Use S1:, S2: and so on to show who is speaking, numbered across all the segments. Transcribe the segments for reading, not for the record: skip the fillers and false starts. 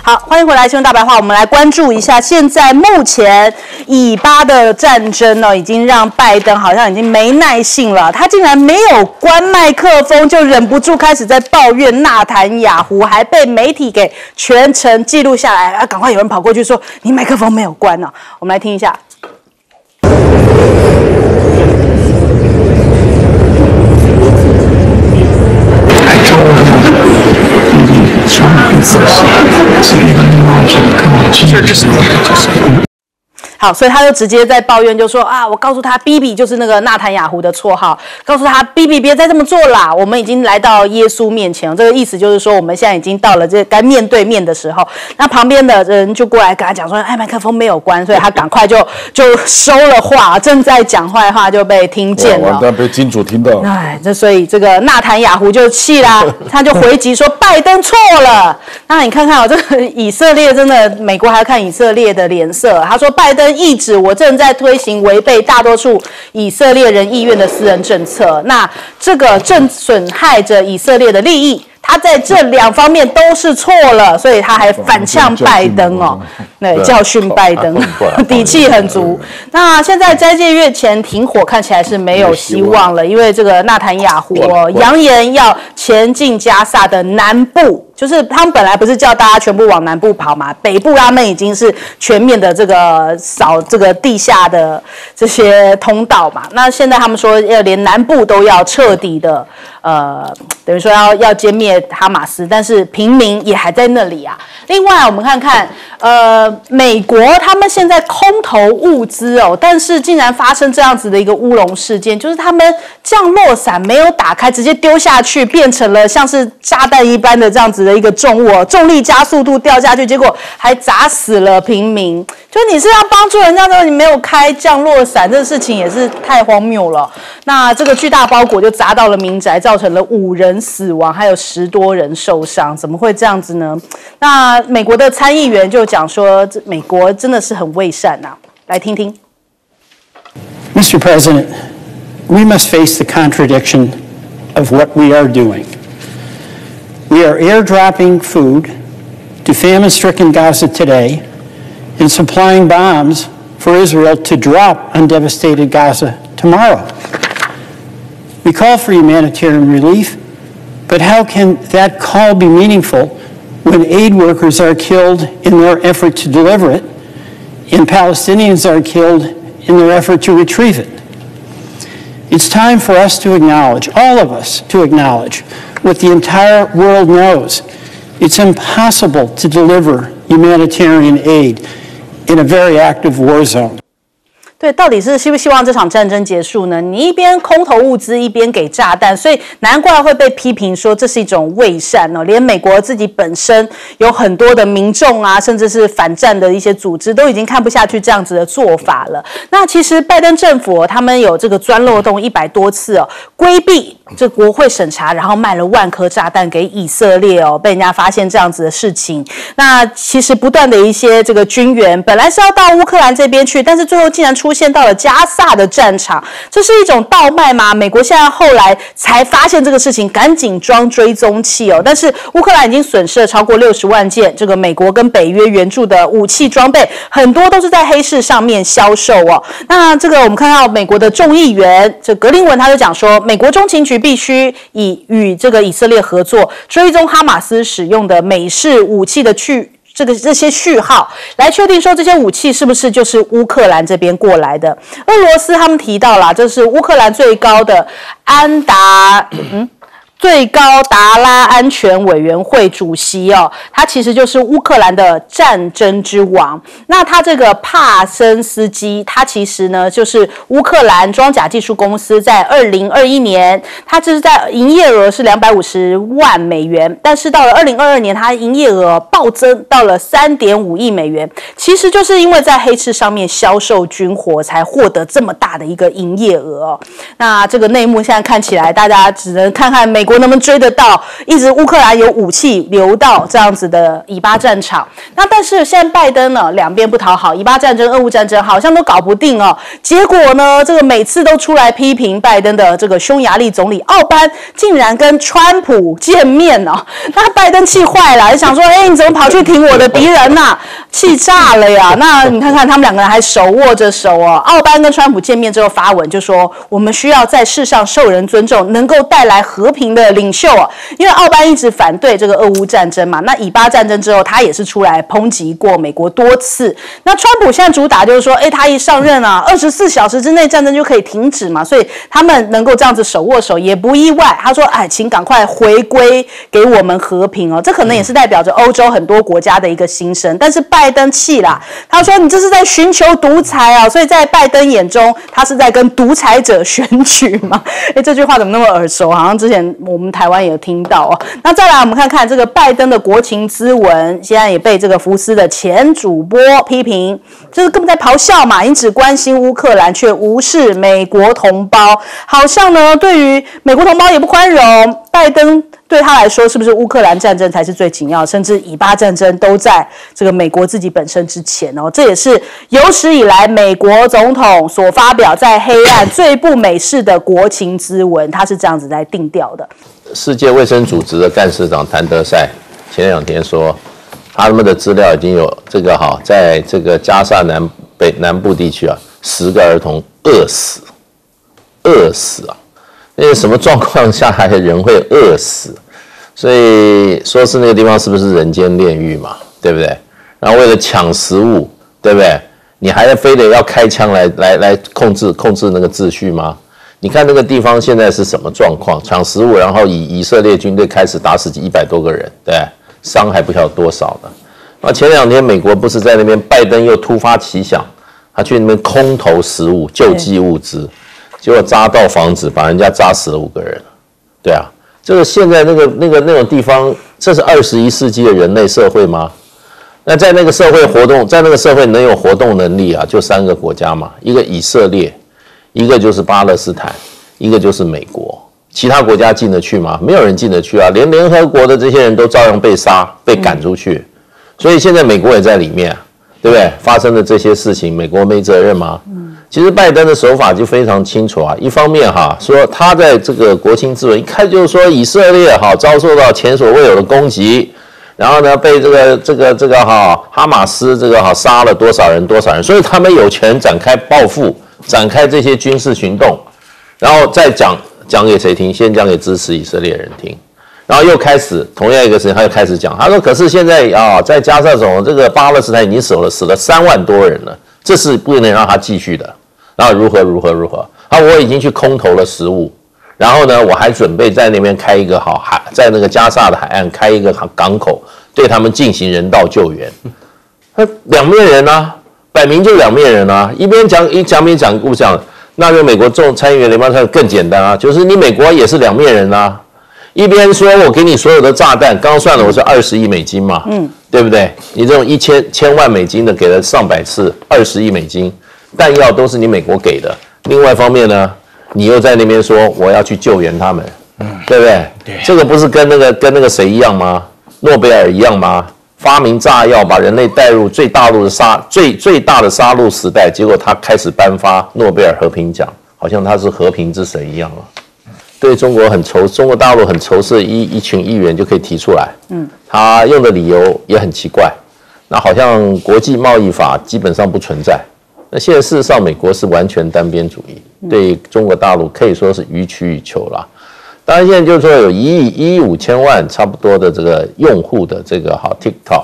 S1: 好，欢迎回来《新闻大白话》，我们来关注一下，现在目前以巴的战争呢，已经让拜登好像已经没耐性了。他竟然没有关麦克风，就忍不住开始在抱怨纳坦雅胡，还被媒体给全程记录下来。赶快有人跑过去说：“你麦克风没有关呢。”我们来听一下。好，所以他就直接在抱怨，就说啊，我告诉他 ，BB 就是那个纳坦雅胡的绰号，告诉他 ，BB 别再这么做啦，我们已经来到耶稣面前了。这个意思就是说，我们现在已经到了这该面对面的时候。那旁边的人就过来跟他讲说，哎，麦克风没有关，所以他赶快就收了话，正在讲坏话就被听见了，
S2: 完蛋，被金主听到。
S1: 哎，所以这个纳坦雅胡就气啦，他就回击说拜登错了。那你看看这个以色列真的，美国还要看以色列的脸色。他说拜登意指我正在推行违背大多数以色列人意愿的私人政策，那这个正损害着以色列的利益。他在这两方面都是错了，所以他还反呛拜登哦，对，教训拜登，底气很足。那现在斋戒月前停火看起来是没有希望了，因为这个纳坦雅胡扬言要前进加萨的南部，就是他们本来不是叫大家全部往南部跑嘛，北部他们已经是全面的这个扫这个地下的这些通道嘛，那现在他们说要连南部都要彻底的等于说要歼灭哈马斯，但是平民也还在那里啊。另外我们看看美国他们现在空投物资哦，但是竟然发生这样子的一个乌龙事件，就是他们降落伞没有打开，直接丢下去，变成了像是炸弹一般的这样子的一个重物，重力加速度掉下去，结果还砸死了平民。就你是要帮助人家的，你没有开降落伞，这个事情也是太荒谬了。那这个巨大包裹就砸到了民宅，造成了5人死亡，还有10多人受伤，怎么会这样子呢？那美国的参议员就讲说，美国真的是很伪善啊，来听听。
S3: Mr. President, we must face the contradiction of what we are doing. We are airdropping food to famine-stricken Gaza today and supplying bombs for Israel to drop on devastated Gaza tomorrow. We call for humanitarian relief, but how can that call be meaningful when aid workers are killed in their effort to deliver it and Palestinians are killed in their effort to retrieve it? It's time for us to acknowledge, all of us to acknowledge, what the entire world knows. It's impossible to deliver humanitarian aid in a very active war zone.
S1: 对，到底是希不希望这场战争结束呢？你一边空投物资，一边给炸弹，所以难怪会被批评说这是一种伪善哦。连美国自己本身有很多的民众啊，甚至是反战的一些组织，都已经看不下去这样子的做法了。那其实拜登政府他们有这个钻漏洞100多次哦，规避这国会审查，然后卖了1万颗炸弹给以色列哦，被人家发现这样子的事情。那其实不断的一些这个军援本来是要到乌克兰这边去，但是最后竟然出现到了加萨的战场，这是一种倒卖吗？美国现在后来才发现这个事情，赶紧装追踪器哦。但是乌克兰已经损失了超过60万件这个美国跟北约援助的武器装备，很多都是在黑市上面销售哦。那这个我们看到美国的众议员这格林文他就讲说，美国中情局必须与这个以色列合作，追踪哈马斯使用的美式武器的这些序号，来确定说这些武器是不是就是乌克兰这边过来的。俄罗斯他们提到了，这是乌克兰最高的最高达拉安全委员会主席哦，他其实就是乌克兰的战争之王。那他这个帕森斯基，他其实呢就是乌克兰装甲技术公司在2021年，他就是在营业额是250万美元，但是到了2022年，他营业额暴增到了3.5亿美元。其实就是因为在黑市上面销售军火，才获得这么大的一个营业额哦。那这个内幕现在看起来，大家只能看看美国能不能追得到，一直乌克兰有武器流到这样子的以巴战场。那但是现在拜登呢，两边不讨好，以巴战争、俄乌战争好像都搞不定哦。结果呢，这个每次都出来批评拜登的这个匈牙利总理奥班，竟然跟川普见面哦。那拜登气坏了，就想说，你怎么跑去挺我的敌人呐？气炸了呀！那你看看他们两个人还手握着手哦。奥班跟川普见面之后发文就说，我们需要在世上受人尊重，能够带来和平的领袖哦。因为奥班一直反对这个俄乌战争嘛，那以巴战争之后，他也是出来抨击过美国多次。那川普现在主打就是说，他一上任啊，24小时之内战争就可以停止嘛，所以他们能够这样子手握手也不意外。他说，请赶快回归给我们和平哦，这可能也是代表着欧洲很多国家的一个心声。但是拜登气啦，他说你这是在寻求独裁啊，所以在拜登眼中，他是在跟独裁者选举嘛？这句话怎么那么耳熟？好像之前我们台湾也有听到哦。那再来我们看看这个拜登的国情咨文，现在也被这个福斯的前主播批评，就是根本在咆哮嘛，你只关心乌克兰，却无视美国同胞，好像呢对于美国同胞也不宽容。拜登对他来说，是不是乌克兰战争才是最紧要的？甚至以巴战争都在这个美国自己本身之前哦。这也是有史以来美国总统所发表在黑暗最不美式的国情咨文，他是这样子在定调的。
S2: 世界卫生组织的干事长谭德赛前2天说，他们的资料已经有这个在这个加沙南部地区啊，10个儿童饿死啊！那个什么状况下还有人会饿死？所以说是那个地方是不是人间炼狱嘛？对不对？然后为了抢食物，对不对？你还非得要开枪来控制那个秩序吗？你看那个地方现在是什么状况？抢食物，然后以色列军队开始打死100多个人，对，伤还不晓得多少呢。然后前2天美国不是在那边，拜登又突发奇想，他去那边空投食物、救济物资。结果扎到房子，把人家扎死了5个人，对啊，这个现在那种地方，这是21世纪的人类社会吗？那在那个社会活动，在那个社会能有活动能力啊，就3个国家嘛，一个以色列，一个就是巴勒斯坦，一个就是美国。其他国家进得去吗？没有人进得去啊，连联合国的这些人都照样被杀、被赶出去。所以现在美国也在里面，对不对？发生的这些事情，美国没责任吗？其实拜登的手法就非常清楚啊，一方面说他在这个国情咨文一看就是说以色列遭受到前所未有的攻击，然后呢被这个哈马斯杀了多少人，所以他们有权展开报复，展开这些军事行动，然后再讲给谁听？先讲给支持以色列人听，然后又开始同样一个时间他又开始讲，他说可是现在在加沙这个巴勒斯坦已经死了3万多人了。这是不能让他继续的，然后如何？我已经去空投了食物，然后呢，我还准备在那边开一个在那个加沙的海岸开一个港口，对他们进行人道救援。两面人啊，摆明就两面人啊，一边讲不讲，那个美国参议员联邦参议员更简单啊，就是你美国也是两面人啊。一边说我给你所有的炸弹，刚刚算了我是20亿美金嘛，对不对？你这种千万美金的给了上百次，20亿美金，弹药都是你美国给的。另外一方面呢，你又在那边说我要去救援他们，对不对？对，这个不是跟那个谁一样吗？诺贝尔一样吗？发明炸药，把人类带入最大的杀戮时代，结果他开始颁发诺贝尔和平奖，好像他是和平之神一样啊。对中国中国大陆很仇视的一群议员就可以提出来，他用的理由也很奇怪，那好像国际贸易法基本上不存在。那现在事实上美国是完全单边主义，对中国大陆可以说是予取予求啦。当然现在就是说有1亿5千万差不多的这个用户的这个TikTok，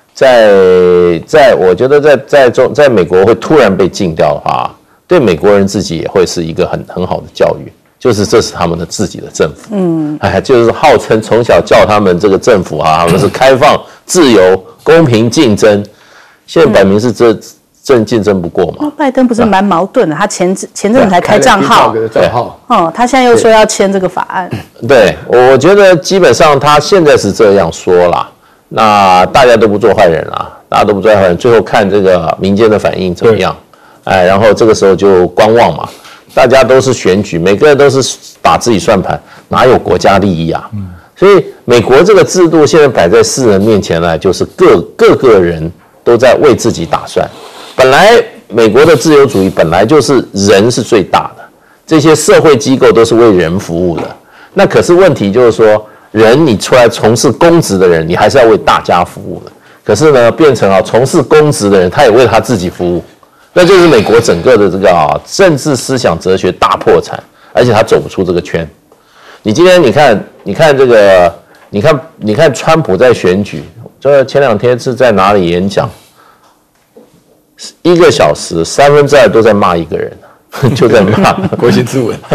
S2: 我觉得在美国会突然被禁掉的话，对美国人自己也会是一个很好的教育。就是这是他们的自己的政府，就是号称从小叫他们这个政府他们是开放、自由、公平竞争，现在摆明是正竞争不过嘛。
S1: 拜登不是蛮矛盾的，他前阵子才开账号，他现在又说要签这个法案。
S2: 对，我觉得基本上他现在是这样说啦，那大家都不做坏人啦，最后看这个民间的反应怎么样，然后这个时候就观望嘛。 大家都是选举，每个人都是打自己算盘，哪有国家利益啊？所以美国这个制度现在摆在世人面前呢，就是各个人都在为自己打算。本来美国的自由主义本来就是人是最大的，这些社会机构都是为人服务的。那可是问题就是说，人你出来从事公职的人，你还是要为大家服务的。可是呢，变成从事公职的人，他也为他自己服务。那就是美国整个的这个政治思想哲学大破产，而且他走不出这个圈。你今天你看这个，你看川普在选举，这前2天是在哪里演讲？1个小时2/3都在骂一个人，就在骂
S4: 国情咨文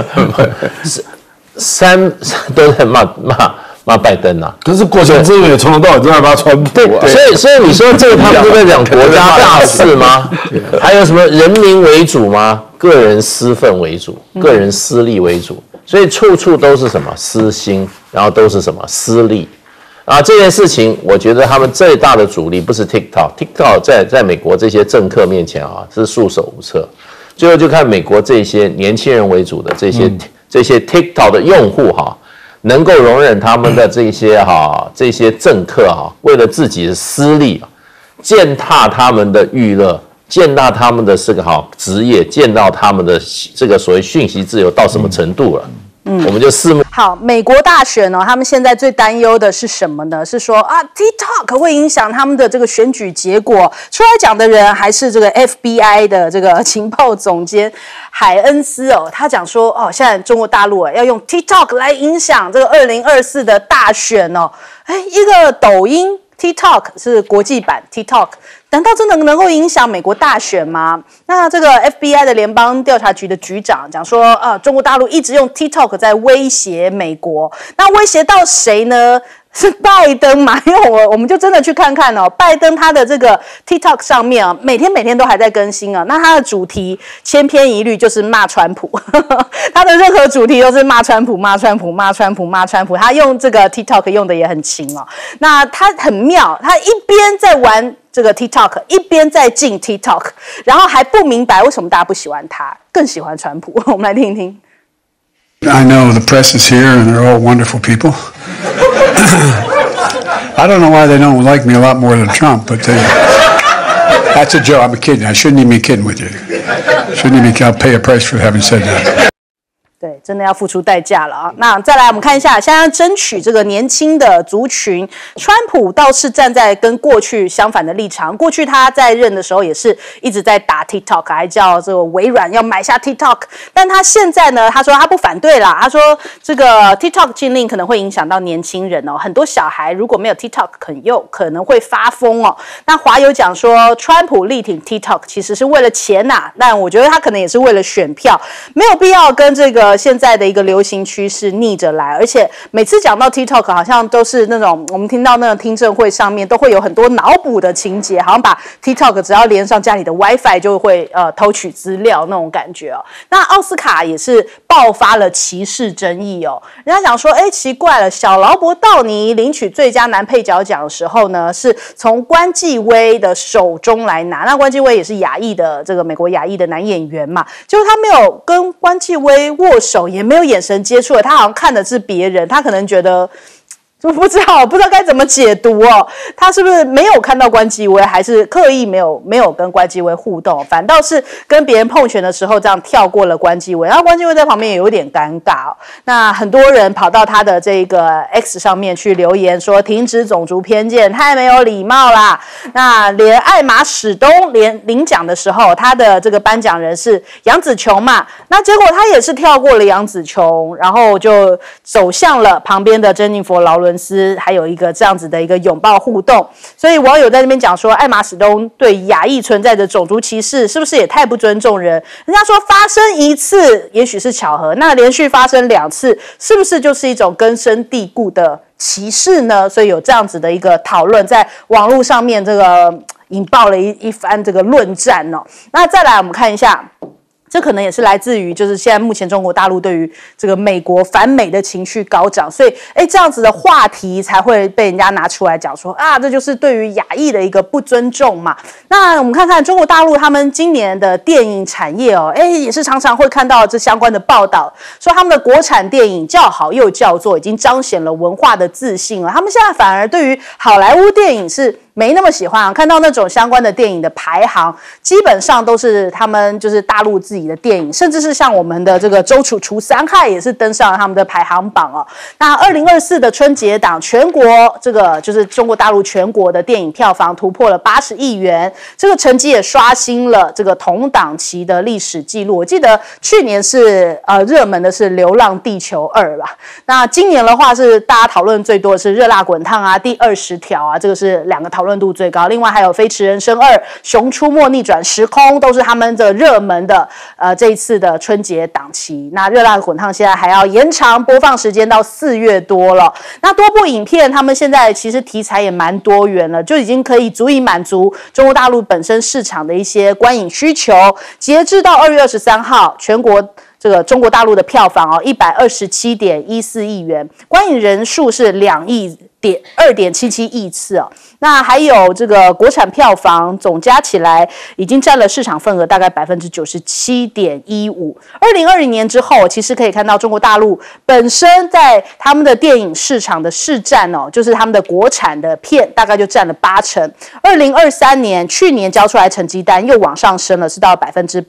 S2: ，3都在骂拜登啊。
S4: 可是国情咨文也从头到尾都在骂川普啊。
S2: 所以你说这个他们都在讲国家大事吗？还有什么人民为主吗？个人私愤为主，个人私利为主。所以处处都是什么私心，然后都是什么私利啊！这件事情，我觉得他们最大的阻力不是 TikTok 在美国这些政客面前是束手无策。最后就看美国这些年轻人为主的这些 TikTok 的用户能够容忍他们的这些政客为了自己的私利践踏他们的娱乐。践踏他们的这个职业，践踏他们的这个所谓讯息自由到什么程度了？我们就拭目。
S1: 好，美国大选他们现在最担忧的是什么呢？是说TikTok 会影响他们的这个选举结果。出来讲的人还是这个 FBI 的这个情报总监海恩斯他讲说现在中国大陆要用 TikTok 来影响这个2024的大选一个抖音。TikTok 是国际版 TikTok， 难道真的能够影响美国大选吗？那这个 FBI 的联邦调查局的局长讲说，中国大陆一直用 TikTok 在威胁美国，那威胁到谁呢？是拜登嘛？因为我们就真的去看看拜登他的这个 TikTok 上面每天都还在更新那他的主题千篇一律就是骂川普，他的任何主题都是骂川普，他用这个 TikTok 用的也很勤那他很妙，他一边在玩这个 TikTok， 一边在进 TikTok， 然后还不明白为什么大家不喜欢他，更喜欢川普。我们来听一听。
S5: I know the press is here and they're all wonderful people. I don't know why they don't like me a lot more than Trump, but that's a joke. I'm kidding. I shouldn't even be kidding with you. I'll pay a price for having said that.
S1: 对，真的要付出代价了那再来我们看一下，现在争取这个年轻的族群，川普倒是站在跟过去相反的立场。过去他在任的时候也是一直在打 TikTok， 还叫这个微软要买下 TikTok。但他现在呢，他说他不反对啦，他说这个 TikTok 禁令可能会影响到年轻人很多小孩如果没有 TikTok 肯用，可能会发疯那华友讲说，川普力挺 TikTok 其实是为了钱但我觉得他可能也是为了选票，没有必要跟这个现在的一个流行趋势逆着来，而且每次讲到 TikTok 好像都是那种我们听到那种听证会上面都会有很多脑补的情节，好像把 TikTok 只要连上家里的 WiFi 就会偷取资料那种感觉那奥斯卡也是爆发了歧视争议人家讲说奇怪了，小劳勃道尼领取最佳男配角奖的时候呢，是从关继威的手中来拿，那关继威也是亚裔的这个美国亚裔的男演员嘛，结果他没有跟关继威握手，也没有眼神接触他好像看的是别人，他可能觉得就不知道该怎么解读他是不是没有看到关继威，还是刻意没有跟关继威互动，反倒是跟别人碰拳的时候这样跳过了关继威，然后关继威在旁边也有点尴尬那很多人跑到他的这个 X 上面去留言说停止种族偏见，太没有礼貌啦。那连艾玛史东领奖的时候，他的这个颁奖人是杨紫琼嘛，那结果他也是跳过了杨紫琼，然后就走向了旁边的珍妮佛劳伦斯，还有一个这样子的一个拥抱互动。所以网友在那边讲说，艾玛史东对亚裔存在的种族歧视是不是也太不尊重人？人家说发生一次也许是巧合，那连续发生2次是不是就是一种根深蒂固的歧视呢？所以有这样子的一个讨论在网络上面这个引爆了一番这个论战那再来我们看一下这可能也是来自于，就是现在目前中国大陆对于这个美国反美的情绪高涨，所以这样子的话题才会被人家拿出来讲说啊，这就是对于亚裔的一个不尊重嘛。那我们看看中国大陆他们今年的电影产业哦，也是常常会看到这相关的报道，说他们的国产电影叫好又叫座，已经彰显了文化的自信了。他们现在反而对于好莱坞电影是没那么喜欢看到那种相关的电影的排行，基本上都是他们就是大陆自己的电影，甚至是像我们的这个周楚除三害也是登上了他们的排行榜哦。那2024的春节档，全国这个就是中国大陆全国的电影票房突破了80亿元，这个成绩也刷新了这个同档期的历史记录。我记得去年是热门的是《流浪地球2》吧，那今年的话是大家讨论最多的是《热辣滚烫》啊，《第20条》啊，这个是2个讨论度最高。另外还有《飞驰人生2》、《熊出没逆转时空》都是他们的热门的这一次的春节档期。那《热辣滚烫》现在还要延长播放时间到4月多了。那多部影片他们现在其实题材也蛮多元了，就已经可以足以满足中国大陆本身市场的一些观影需求。截至到2月23号，全国这个中国大陆的票房127.14亿元，观影人数是2.77亿次哦。那还有这个国产票房总加起来已经占了市场份额大概97.15%。2020年之后，其实可以看到中国大陆本身在他们的电影市场的市占就是他们的国产的片大概就占了80%。2023年去年交出来成绩单又往上升了，是到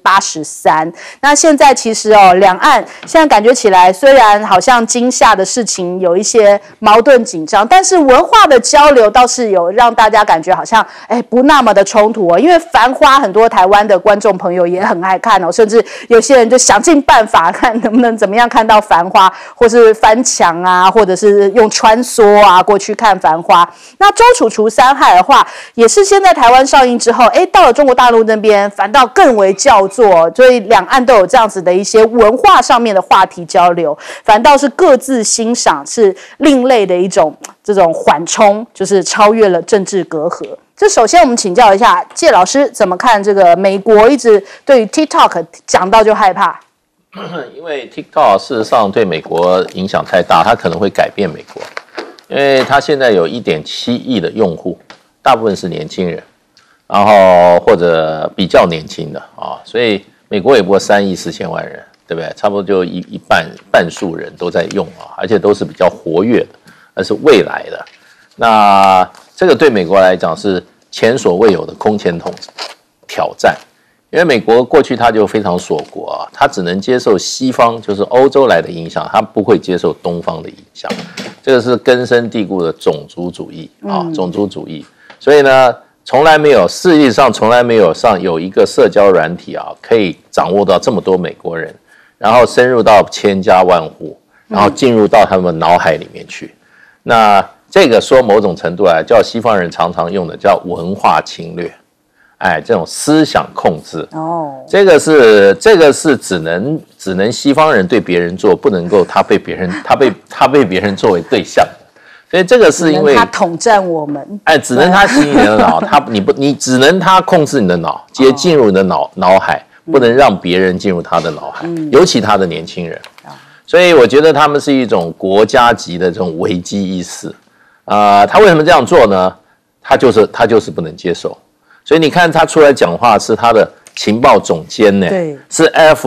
S1: 83%。那现在其实两岸现在感觉起来，虽然好像今夏的事情有一些矛盾紧张，但是文化的交流倒是有让大家感觉好像不那么的冲突因为《繁花》很多台湾的观众朋友也很爱看甚至有些人就想尽办法看能不能怎么样看到《繁花》，或是翻墙啊，或者是用穿梭啊过去看《繁花》。那周楚除三害的话，也是先在台湾上映之后，到了中国大陆那边反倒更为叫座，所以两岸都有这样子的一些文化上面的话题交流，反倒是各自欣赏，是另类的一种这种缓冲，就是超越了政治隔阂。这首先我们请教一下介老师怎么看这个美国一直对于 TikTok 讲到就害怕？
S2: 因为 TikTok 事实上对美国影响太大，它可能会改变美国，因为它现在有1.7亿的用户，大部分是年轻人，然后或者比较年轻的所以美国也不过3亿4千万人，对不对？差不多就半数人都在用而且都是比较活跃的，而是未来的。那这个对美国来讲是前所未有的空前挑战，因为美国过去它就非常锁国它只能接受西方，就是欧洲来的影响，它不会接受东方的影响。这个是根深蒂固的种族主义种族主义。所以呢，从来没有，世界上从来没有有一个社交软体可以掌握到这么多美国人，然后深入到千家万户，然后进入到他们脑海里面去。那这个说某种程度来叫西方人常常用的叫文化侵略，这种思想控制这个是只能西方人对别人做，不能够他被别人作为对象的。所以这个是因为
S1: 他统战我们，
S2: 只能他吸引你的脑，你只能他控制你的脑，直接进入你的脑海，不能让别人进入他的脑海，尤其他的年轻人。所以我觉得他们是一种国家级的这种危机意识。他为什么这样做呢？他就是不能接受。所以你看他出来讲话是他的情报总监呢，是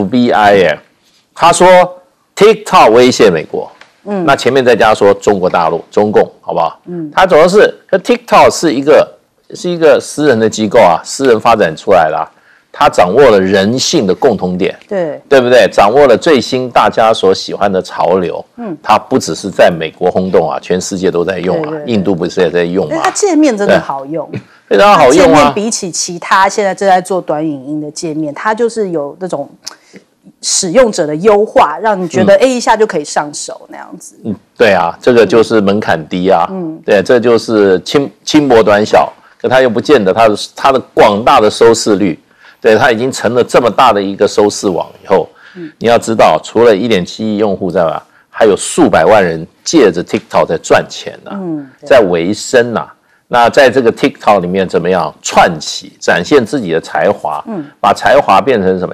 S2: FBI 他说 TikTok 威胁美国。那前面再加说中国大陆、中共，好不好？他主要是 TikTok 是一个私人的机构私人发展出来的他掌握了人性的共同点，对不对？掌握了最新大家所喜欢的潮流。他不只是在美国轰动全世界都在用印度不是也在用吗？
S1: 它界面真的好用，
S2: 非常好用
S1: 界面比起其他现在正在做短影音的界面，它就是有那种使用者的优化，让你觉得一下就可以上手那样子。
S2: 对这个就是门槛低对，这就是轻薄短小，可它又不见得它的广大的收视率。对，它已经成了这么大的一个收视网以后，你要知道，除了1.7亿用户在外，还有数百万人借着 TikTok 在赚钱在维生那在这个 TikTok 里面怎么样串起，展现自己的才华，把才华变成什么样？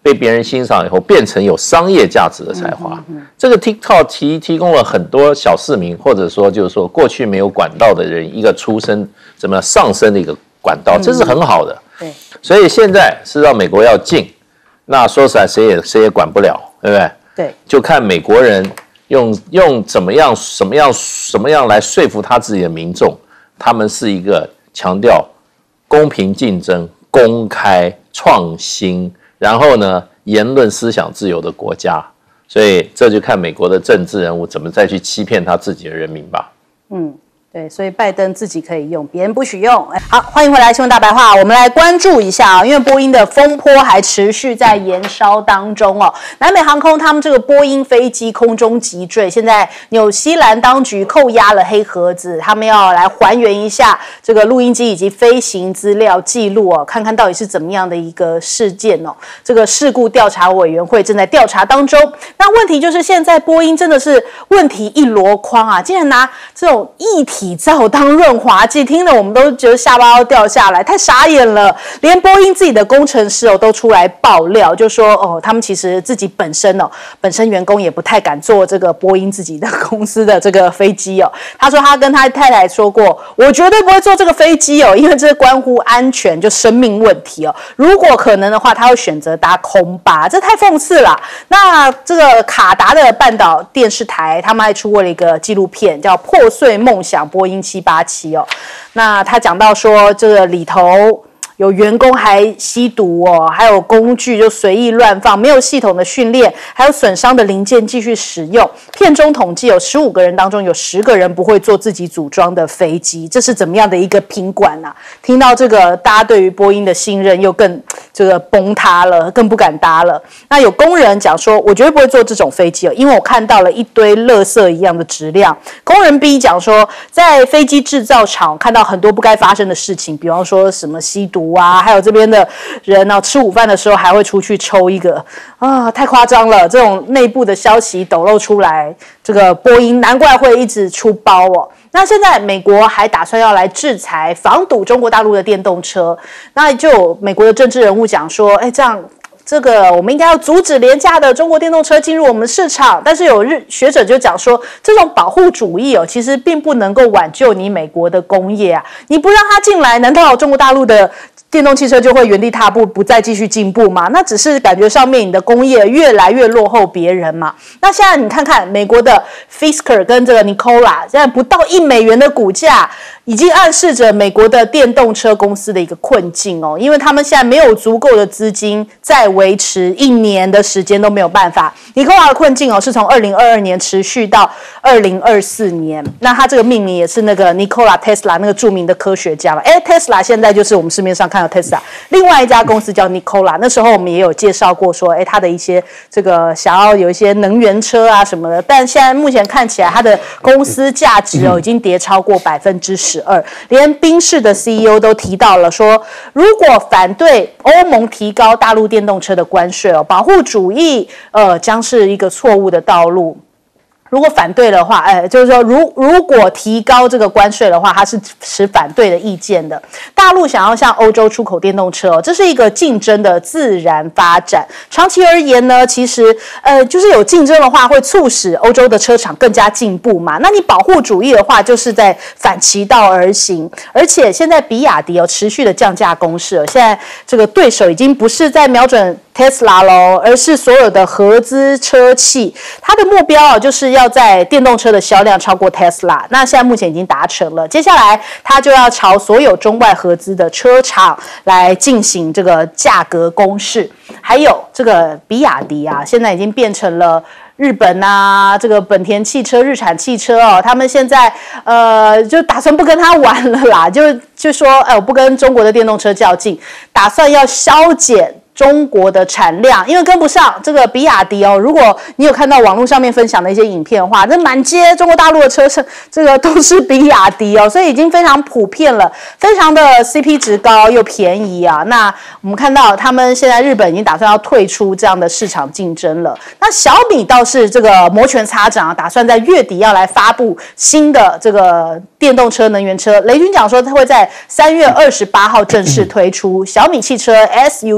S2: 被别人欣赏以后，变成有商业价值的才华。这个 TikTok 提供了很多小市民，或者说就是说过去没有管道的人，一个出身怎么样上升的一个管道，这是很好的。
S1: 对，
S2: 所以现在是让美国要进，那说实在谁也管不了，对不对？
S1: 对，
S2: 就看美国人用怎么样来说服他自己的民众，他们是一个强调公平竞争、公开创新，然后呢言论思想自由的国家。所以这就看美国的政治人物怎么再去欺骗他自己的人民吧。
S1: 对，所以拜登自己可以用，别人不许用。好，欢迎回来新闻大白话，我们来关注一下啊，因为波音的风波还持续在延烧当中哦。南美航空他们这个波音飞机空中击坠，现在纽西兰当局扣押了黑盒子，他们要来还原一下这个录音机以及飞行资料记录哦，看看到底是怎么样的一个事件哦。这个事故调查委员会正在调查当中。那问题就是现在波音真的是问题一箩筐啊，竟然拿这种液体皂当润滑剂，听了我们都觉得下巴要掉下来，太傻眼了。连波音自己的工程师都出来爆料，就说他们其实自己本身员工也不太敢坐这个波音自己的公司的这个飞机哦。他说他跟他太太说过，我绝对不会坐这个飞机哦，因为这关乎安全，就生命问题哦。如果可能的话，他会选择搭空巴，这太讽刺了。那这个卡达的半岛电视台，他们还出过了一个纪录片，叫《破碎梦想波音787》哦。那他讲到说，这个里头有员工还吸毒哦，还有工具就随意乱放，没有系统的训练，还有损伤的零件继续使用。片中统计有15个人当中有10个人不会坐自己组装的飞机，这是怎么样的一个品管啊？听到这个，大家对于波音的信任又更这个崩塌了，更不敢搭了。那有工人讲说，我绝对不会坐这种飞机哦，因为我看到了一堆垃圾一样的质量。工人 B 讲说，在飞机制造厂看到很多不该发生的事情，比方说什么吸毒啊，还有这边的人吃午饭的时候还会出去抽一个啊，太夸张了！这种内部的消息抖露出来，这个波音难怪会一直出包哦。那现在美国还打算要来制裁防堵中国大陆的电动车，那就有美国的政治人物讲说，这个我们应该要阻止廉价的中国电动车进入我们市场，但是有学者就讲说，这种保护主义其实并不能够挽救你美国的工业啊，你不让它进来，难道中国大陆的电动汽车就会原地踏步，不再继续进步吗？那只是感觉上面你的工业越来越落后别人嘛。那现在你看看美国的 Fisker 跟这个 Nikola， 现在不到1美元的股价，已经暗示着美国的电动车公司的一个困境哦，因为他们现在没有足够的资金再维持1年的时间都没有办法。Nikola 的困境是从2022年持续到2024年。那他这个命名也是那个 Nikola Tesla 那个著名的科学家嘛。Tesla 现在就是我们市面上看到 Tesla， 另外一家公司叫 Nikola， 那时候我们也有介绍过说，他的一些这个想要有一些能源车啊什么的，但现在目前看起来他的公司价值已经跌超过12%，连宾士的 CEO 都提到了说，如果反对欧盟提高大陆电动车的关税保护主义将是一个错误的道路。如果反对的话，就是说，如果提高这个关税的话，它是持反对的意见的。大陆想要向欧洲出口电动车这是一个竞争的自然发展。长期而言呢，其实就是有竞争的话，会促使欧洲的车厂更加进步嘛。那你保护主义的话，就是在反其道而行。而且现在比亚迪持续的降价攻势现在这个对手已经不是在瞄准 Tesla 咯，而是所有的合资车企。它的目标就是要在电动车的销量超过 Tesla， 那现在目前已经达成了。接下来它就要朝所有中外合资的车厂来进行这个价格攻势。还有这个比亚迪现在已经变成了日本这个本田汽车、日产汽车他们现在就打算不跟他玩了啦，就说我不跟中国的电动车较劲，打算要削减中国的产量，因为跟不上这个比亚迪如果你有看到网络上面分享的一些影片的话，这满街中国大陆的车这个都是比亚迪所以已经非常普遍了，非常的 CP 值高又便宜那我们看到他们现在日本已经打算要退出这样的市场竞争了。那小米倒是这个摩拳擦掌打算在月底要来发布新的这个电动车、能源车。雷军讲说他会在3月28号正式推出小米汽车 SU7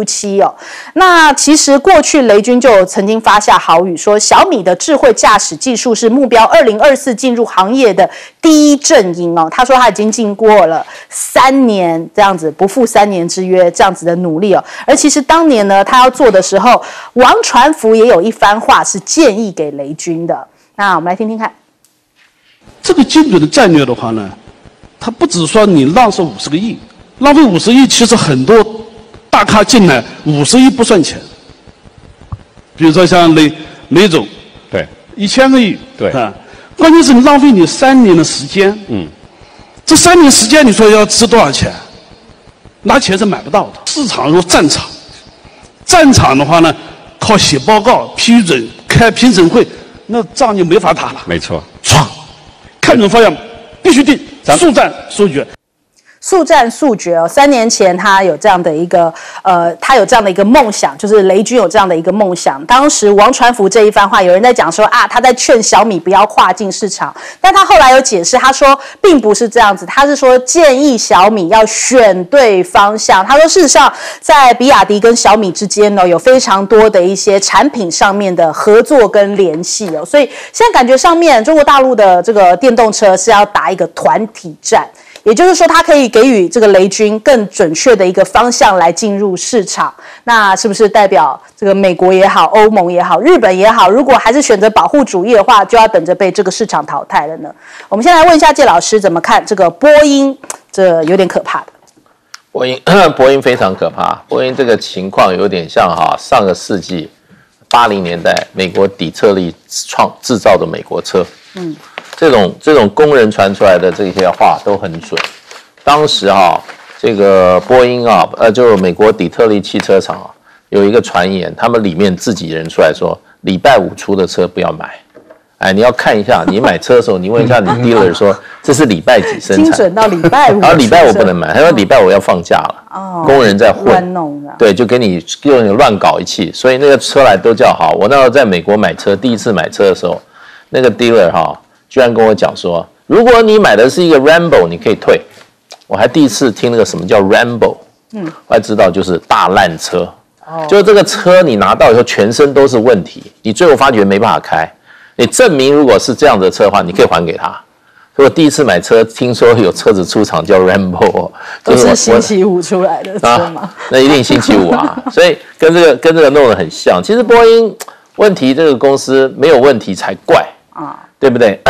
S1: 哦。那其实过去雷军就曾经发下豪语说，小米的智慧驾驶技术是目标2024进入行业的第一阵营哦。他说他已经经过了3年这样子不负3年之约这样子的努力哦。而其实当年呢，他要做的时候，王传福也有一番话是建议给雷军的。那我们来听听看。
S6: 这个精准的战略的话呢，它不只说你浪费50个亿，浪费50亿，其实很多大咖进来50亿不算钱。比如说像雷总，
S4: 对
S6: ，1000个亿，
S4: 对
S6: 啊，关键是你浪费你3年的时间，这3年时间你说要值多少钱？拿钱是买不到的。市场如战场，战场的话呢，靠写报告、批准、开评审会，那仗就没法打了。
S4: 没错，
S6: 闯，看准方向，必须定，速战速决。
S1: 速战速决哦！3年前他有这样的一个梦想，就是雷军有这样的一个梦想。当时王传福这一番话，有人在讲说啊，他在劝小米不要跨境市场，但他后来有解释，他说并不是这样子，他是说建议小米要选对方向。他说事实上，在比亚迪跟小米之间呢，有非常多的一些产品上面的合作跟联系哦，所以现在感觉上面中国大陆的这个电动车是要打一个团体战。也就是说，它可以给予这个雷军更准确的一个方向来进入市场。那是不是代表这个美国也好、欧盟也好、日本也好，如果还是选择保护主义的话，就要等着被这个市场淘汰了呢？我们先来问一下介老师怎么看这个波音，这有点可怕的。
S2: 波音非常可怕。波音这个情况有点像上个世纪80年代美国底特律制造的美国车。这种工人传出来的这些话都很准。当时这个波音就美国底特律汽车厂有一个传言，他们里面自己人出来说，礼拜5出的车不要买。哎，你要看一下，你买车的时候，你问一下你 dealer 说这是礼拜几生产，
S1: 精准到礼拜5，
S2: 然后礼拜5不能买，他说礼拜5要放假了，工人在混，
S1: 乱弄的，
S2: 对，就给你乱搞一气，所以那个车来都叫好。我那时候在美国买车，第一次买车的时候，那个 dealer 居然跟我讲说，如果你买的是一个 Rambo， 你可以退。我还第一次听那个什么叫 Rambo， 我还知道就是大烂车，就这个车你拿到以后全身都是问题，你最后发觉没办法开，你证明如果是这样的车的话，你可以还给他。所以我第一次买车，听说有车子出厂叫 Rambo，
S1: 都是星期5出来的车吗？
S2: 那一定星期5啊，所以跟这个弄得很像。其实波音问题这个公司没有问题才怪啊。对不对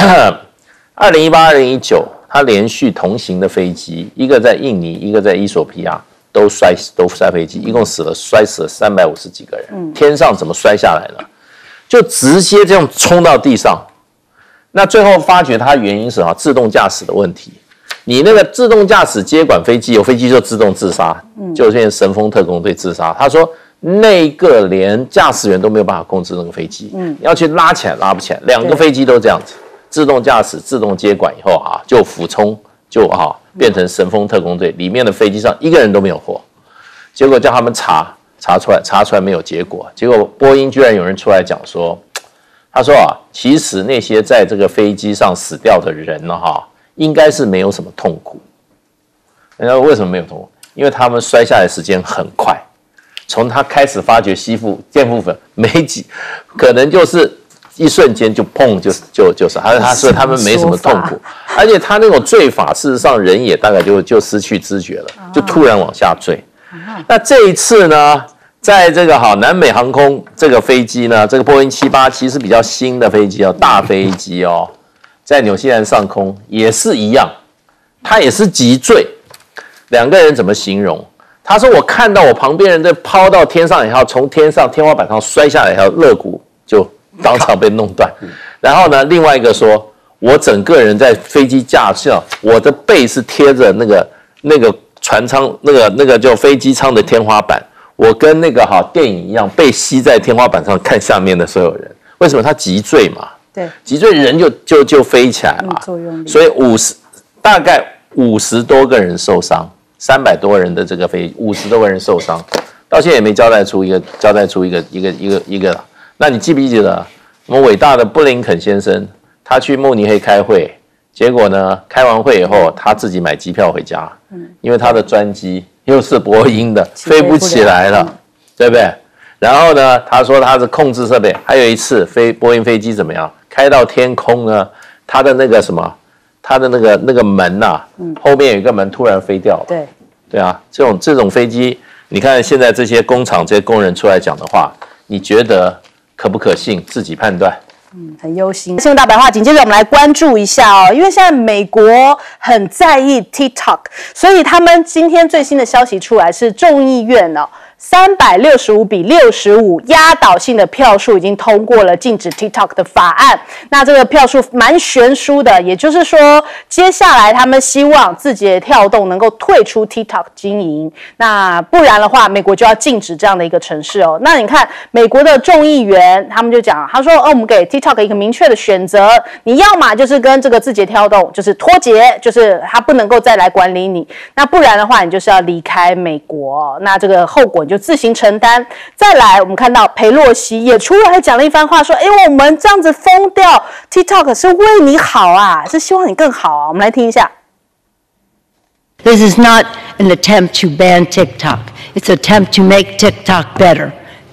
S2: ？2018、2019，他连续同行的飞机，一个在印尼，一个在伊索比亚，都摔飞机，一共摔死了350几个人。天上怎么摔下来呢？就直接这样冲到地上。那最后发觉它原因是自动驾驶的问题。你那个自动驾驶接管飞机，有飞机就自动自杀，就变成神风特工队自杀。他说。那个连驾驶员都没有办法控制那个飞机，要去拉起来拉不起来，2个飞机都这样子，自动驾驶、自动接管以后就俯冲，就变成神风特工队，里面的飞机上一个人都没有活，结果叫他们查出来没有结果，结果波音居然有人出来讲说，他说其实那些在这个飞机上死掉的人呢应该是没有什么痛苦，人家为什么没有痛苦？因为他们摔下来的时间很快。从他开始发觉淀粉可能就是一瞬间就砰就是他说他们没什么痛苦，而且他那种坠法，事实上人也大概就失去知觉了，就突然往下坠。那这一次呢，在这个南美航空这个飞机呢，这个波音787是比较新的飞机大飞机在纽西兰上空也是一样，它也是急坠。2个人怎么形容？他说：“我看到我旁边人在抛到天上以后，从天花板上摔下来以后，肋骨就当场被弄断。然后呢，另外一个说，我整个人在飞机架上，我的背是贴着那个船舱那个就飞机舱的天花板，我跟那个电影一样被吸在天花板上看下面的所有人。为什么？他急坠嘛，
S1: 对，
S2: 急坠人就飞起来嘛，所以大概50多个人受伤。300多人的这个飞，50多个人受伤，到现在也没交代出一个。那你记不记得我们伟大的布林肯先生，他去慕尼黑开会，结果呢，开完会以后他自己买机票回家，因为他的专机又是波音的，飞不起来了。 对不对？然后呢，他说他是控制设备，还有一次波音飞机怎么样，开到天空呢，他的那个什么，他的那个门啊，后面有一个门突然飞掉了。对啊，这种飞机，你看现在这些工厂这些工人出来讲的话，你觉得可不可信？自己判断。
S1: 很忧心。新闻大白话，紧接着我们来关注一下哦，因为现在美国很在意 TikTok， 所以他们今天最新的消息出来是众议院哦。365比65，压倒性的票数已经通过了禁止 TikTok 的法案。那这个票数蛮悬殊的，也就是说，接下来他们希望字节跳动能够退出 TikTok 经营。那不然的话，美国就要禁止这样的一个城市哦。那你看，美国的众议员他们就讲，他说：“哦，我们给 TikTok 一个明确的选择，你要嘛就是跟这个字节跳动就是脱节，就是他不能够再来管理你。那不然的话，你就是要离开美国。那这个后果就自行承担。再来，我们看到裴洛西也出来讲了一番话，说：“我们这样子封掉 TikTok 是为你好啊，是希望你更好啊。”我们来听一下。
S7: This is not an attempt to ban TikTok. It's an attempt to make TikTok better.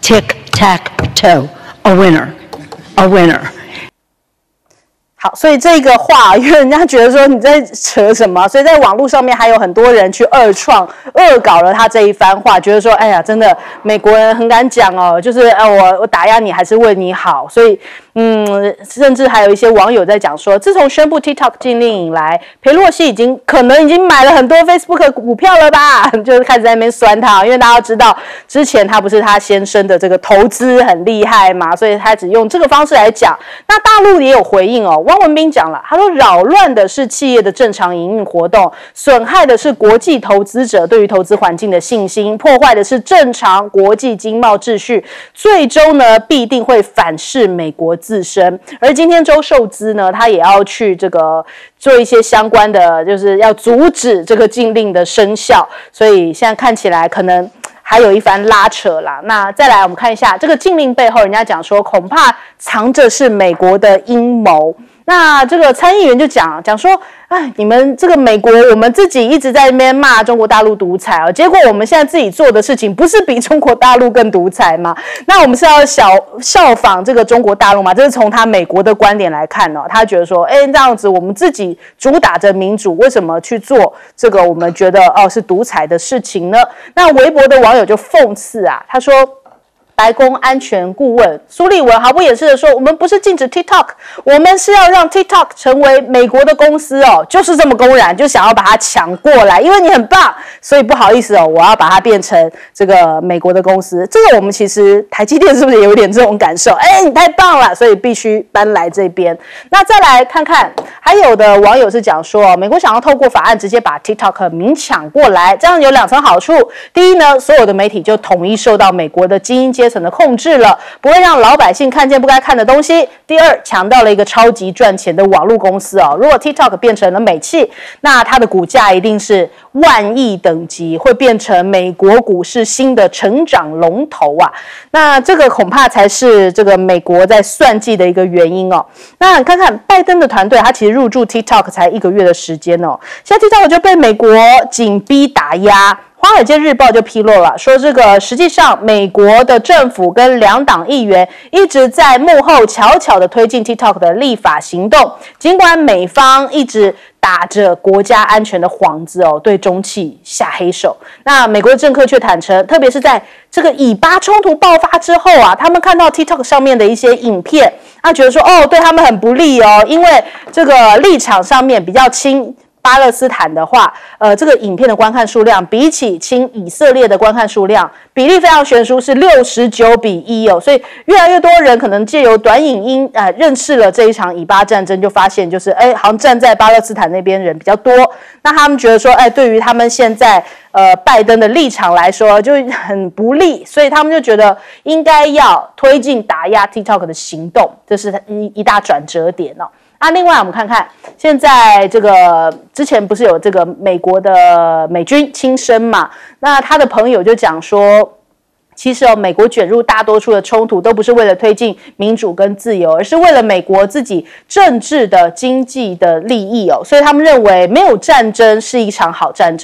S7: Tic-tac-toe, a winner, a winner.
S1: 好，所以这个话，因为人家觉得说你在扯什么，所以在网络上面还有很多人去恶搞了他这一番话，觉得说，哎呀，真的美国人很敢讲哦，就是我打压你还是为你好，所以甚至还有一些网友在讲说，自从宣布 TikTok 禁令以来，裴洛西可能已经买了很多 Facebook 的股票了吧，就是开始在那边酸他，因为大家知道之前他不是他先生的这个投资很厉害嘛，所以他只用这个方式来讲。那大陆也有回应哦。汪文斌讲了，他说扰乱的是企业的正常营运活动，损害的是国际投资者对于投资环境的信心，破坏的是正常国际经贸秩序，最终呢必定会反噬美国自身。而今天周受资呢，他也要去这个做一些相关的，就是要阻止这个禁令的生效，所以现在看起来可能还有一番拉扯啦。那再来我们看一下这个禁令背后，人家讲说恐怕藏着是美国的阴谋。那这个参议员就讲说，你们这个美国，我们自己一直在那边骂中国大陆独裁哦，结果我们现在自己做的事情不是比中国大陆更独裁吗？那我们是要效仿这个中国大陆吗？这是从他美国的观点来看哦，他觉得说，这样子我们自己主打着民主，为什么去做这个我们觉得是独裁的事情呢？那微博的网友就讽刺啊，他说，白宫安全顾问苏利文毫不掩饰的说，我们不是禁止 TikTok， 我们是要让 TikTok 成为美国的公司哦，就是这么公然，就想要把它抢过来，因为你很棒，所以不好意思哦，我要把它变成这个美国的公司。这个我们其实台积电是不是也有点这种感受？你太棒了，所以必须搬来这边。那再来看看，还有的网友是讲说，美国想要透过法案直接把 TikTok 明抢过来，这样有2层好处。第一呢，所有的媒体就统一受到美国的精英阶层的控制了，不会让老百姓看见不该看的东西。第二，强调了一个超级赚钱的网络公司哦。如果 TikTok 变成了美企，那它的股价一定是万亿等级，会变成美国股市新的成长龙头啊。那这个恐怕才是这个美国在算计的一个原因哦。那你看看拜登的团队，他其实入驻 TikTok 才1个月的时间哦，现在 TikTok 就被美国紧逼打压。华尔街日报就披露了，说这个实际上美国的政府跟2党议员一直在幕后悄悄的推进 TikTok 的立法行动，尽管美方一直打着国家安全的幌子哦，对中企下黑手。那美国的政客却坦诚，特别是在这个以巴冲突爆发之后啊，他们看到 TikTok 上面的一些影片，他觉得说对他们很不利哦，因为这个立场上面比较亲巴勒斯坦的话，这个影片的观看数量比起亲以色列的观看数量比例非常悬殊，是69比1哦，所以越来越多人可能借由短影音认识了这一场以巴战争，就发现就是好像站在巴勒斯坦那边人比较多，那他们觉得说对于他们现在拜登的立场来说就很不利，所以他们就觉得应该要推进打压 TikTok 的行动，这是一大转折点哦。另外我们看看，现在这个之前不是有这个美国的美军亲生嘛？那他的朋友就讲说，其实美国卷入大多数的冲突都不是为了推进民主跟自由，而是为了美国自己政治的经济的利益哦。所以他们认为没有战争是一场好战争，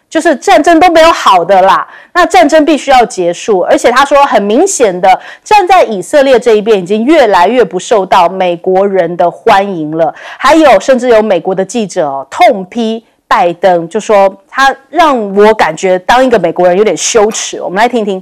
S1: 就是战争都没有好的啦，那战争必须要结束。而且他说，很明显的，站在以色列这一边已经越来越不受到美国人的欢迎了。还有，甚至有美国的记者痛批拜登，就说他让我感觉当一个美国人有点羞耻。我们来听听。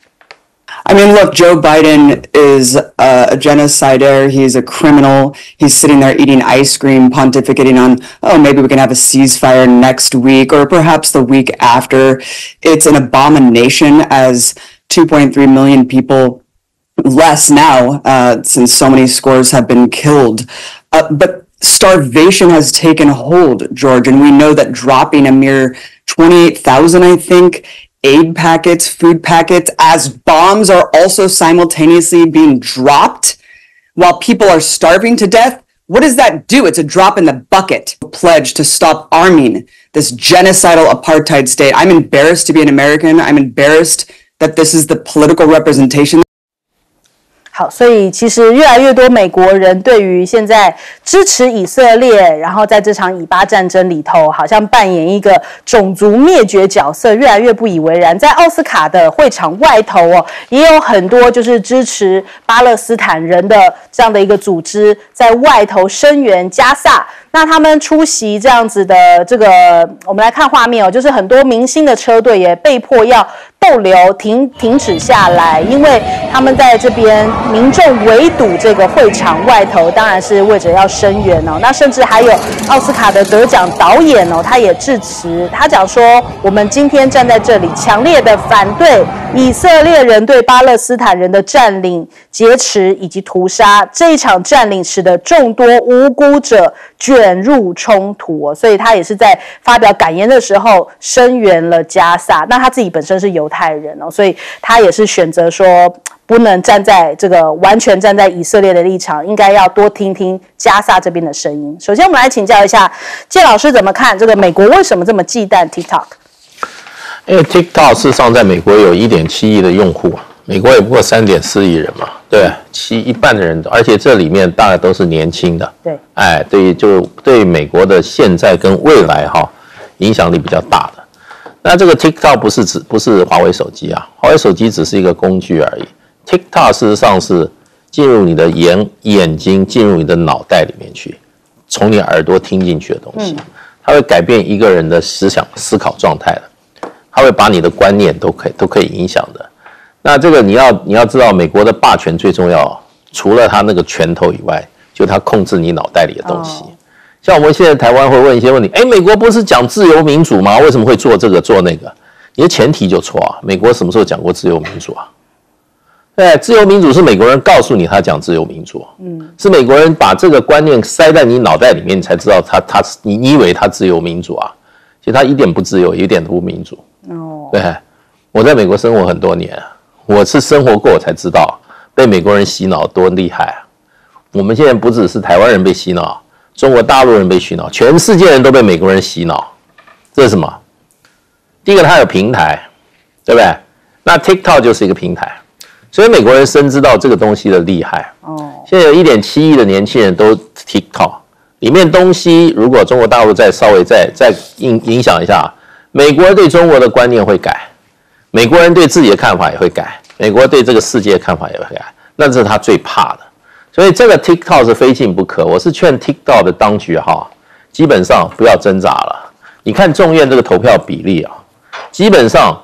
S8: I mean, look, Joe Biden is a genocider. He's a criminal. He's sitting there eating ice cream, pontificating on, oh, maybe we can have a ceasefire next week or perhaps the week after. It's an abomination as 2.3 million people, less now, since so many scores have been killed. But starvation has taken hold, George, and we know that dropping a mere 28,000, I think, aid packets, food packets, as bombs are also simultaneously being dropped while people are starving to death. What does that do? It's a drop in the bucket. Pledge to stop arming this genocidal apartheid state. I'm embarrassed to be an American. I'm embarrassed that this is the political representation.
S1: 好，所以其实越来越多美国人对于现在支持以色列，然后在这场以巴战争里头，好像扮演一个种族灭绝角色，越来越不以为然。在奥斯卡的会场外头哦，也有很多就是支持巴勒斯坦人的这样的一个组织，在外头声援加萨。那他们出席这样子的这个，我们来看画面哦，就是很多明星的车队也被迫要逗留停止下来，因为他们在这边民众围堵这个会场外头，当然是为着要声援哦。那甚至还有奥斯卡的得奖导演哦，他也致辞，他讲说，我们今天站在这里，强烈的反对以色列人对巴勒斯坦人的占领、劫持以及屠杀。这一场占领使得众多无辜者卷入冲突哦，所以他也是在发表感言的时候声援了加萨。那他自己本身是犹太人哦，所以他也是选择说不能站在这个完全站在以色列的立场，应该要多听听加萨这边的声音。首先，我们来请教一下介老师怎么看这个美国为什么这么忌惮 TikTok？
S2: 因为 TikTok 事实上在美国有 1.7 亿的用户啊，美国也不过 3.4 亿人嘛，对，一半的人，而且这里面大概都是年轻的，
S1: 对，
S2: 哎，对美国的现在跟未来影响力比较大的。那这个 TikTok 不是华为手机啊，华为手机只是一个工具而已。TikTok 事实上是进入你的眼睛，进入你的脑袋里面去，从你耳朵听进去的东西，它会改变一个人的思考状态的，它会把你的观念都可以影响的。那这个你要知道，美国的霸权最重要，除了他那个拳头以外，就他控制你脑袋里的东西。像我们现在台湾会问一些问题，美国不是讲自由民主吗？为什么会做这个做那个？你的前提就错啊！美国什么时候讲过自由民主啊？对，自由民主是美国人告诉你他讲自由民主，是美国人把这个观念塞在你脑袋里面，你才知道你以为他自由民主啊？其实他一点不自由，一点都不民主。对，我在美国生活很多年，我是生活过我才知道，被美国人洗脑多厉害啊！我们现在不只是台湾人被洗脑，中国大陆人被洗脑，全世界人都被美国人洗脑。这是什么？第一个，它有平台，对不对？那 TikTok 就是一个平台，所以美国人深知到这个东西的厉害。现在有 1.7 亿的年轻人都 TikTok 里面东西，如果中国大陆稍微再影响一下，美国对中国的观念会改，美国人对自己的看法也会改，美国对这个世界的看法也会改，那这是他最怕的。所以这个 TikTok 是非进不可。我是劝 TikTok 的当局基本上不要挣扎了。你看众院这个投票比例基本上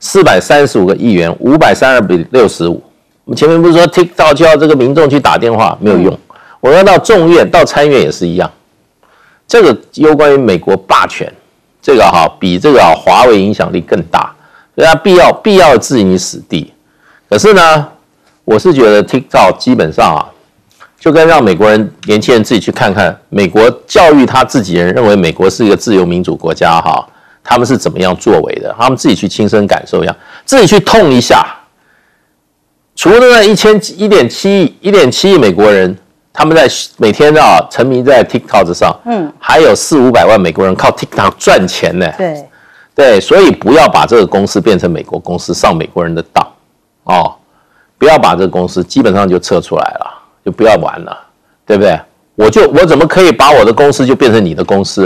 S2: 435个议员，532比65。我们前面不是说 TikTok 就要这个民众去打电话，没有用。我要到众院到参院也是一样。这个有关于美国霸权，这个比这个华为影响力更大，所以它必要置你死地。可是呢，我是觉得 TikTok 基本上就跟让美国人年轻人自己去看看美国教育他自己人认为美国是一个自由民主国家他们是怎么样作为的，他们自己去亲身感受一下，自己去痛一下。除了那1.7亿美国人，他们在每天沉迷在 TikTok 上，还有400-500万美国人靠 TikTok 赚钱呢。对，所以不要把这个公司变成美国公司，上美国人的当不要把这个公司基本上就撤出来了，就不要玩了，对不对？我怎么可以把我的公司就变成你的公司？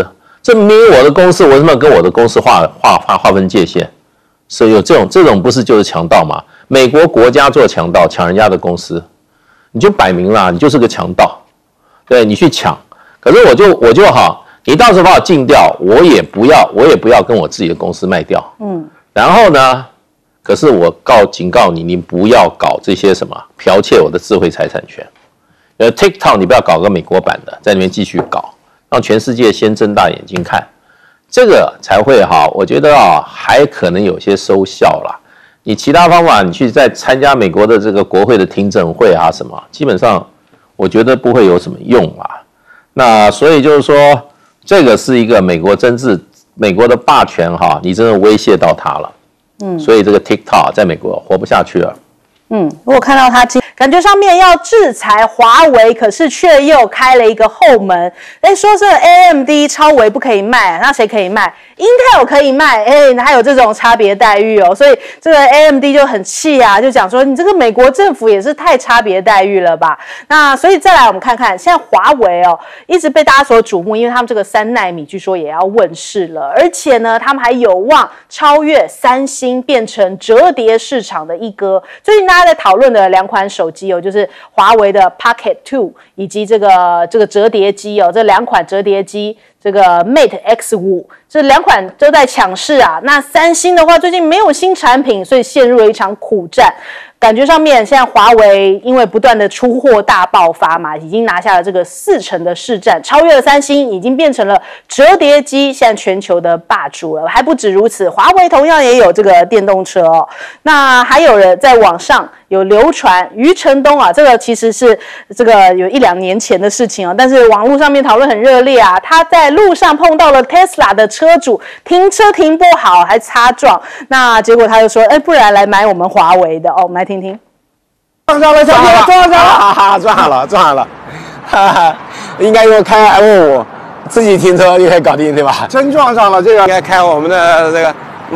S2: 这明明我的公司，为什么跟我的公司划分界限？所以有这种不是就是强盗吗？美国国家做强盗，抢人家的公司，你就摆明了，你就是个强盗，对你去抢。可是我就好，你到时候把我禁掉，我也不要跟我自己的公司卖掉。然后呢，可是我警告你，你不要搞这些什么剽窃我的智慧财产权。TikTok 你不要搞个美国版的，在里面继续搞，让全世界先睁大眼睛看。这个才会我觉得还可能有些收效啦。你其他方法，你去再参加美国的这个国会的听证会什么，基本上我觉得不会有什么用啦。那所以就是说，这个是一个美国的霸权你真的威胁到它了。所以这个 TikTok 在美国活不下去了。
S1: 如果看到他感觉上面要制裁华为，可是却又开了一个后门，说这 AMD 超微不可以卖，那谁可以卖？ Intel 可以卖，还有这种差别待遇所以这个 AMD 就很气啊，就讲说你这个美国政府也是太差别待遇了吧？那所以再来我们看看，现在华为一直被大家所瞩目，因为他们这个3奈米据说也要问世了，而且呢，他们还有望超越三星，变成折叠市场的一哥。最近大家在讨论的2款手机就是华为的 Pocket 2以及这个折叠机这2款折叠机。这个 Mate X5 这2款都在抢市啊。那三星的话，最近没有新产品，所以陷入了一场苦战。感觉上面，现在华为因为不断的出货大爆发嘛，已经拿下了这个40%的市占，超越了三星，已经变成了折叠机现在全球的霸主了。还不止如此，华为同样也有这个电动车那还有人在网上有流传余承东这个其实是这个有1-2年前的事情但是网络上面讨论很热烈他在路上碰到了 Tesla 的车主，停车停不好还擦撞，那结果他就说不然来买我们华为的我们来听听。
S9: 撞上了，撞上了，应该用开 M5 自己停车就可以搞定，对吧？真撞上了，这个应该开我们的这个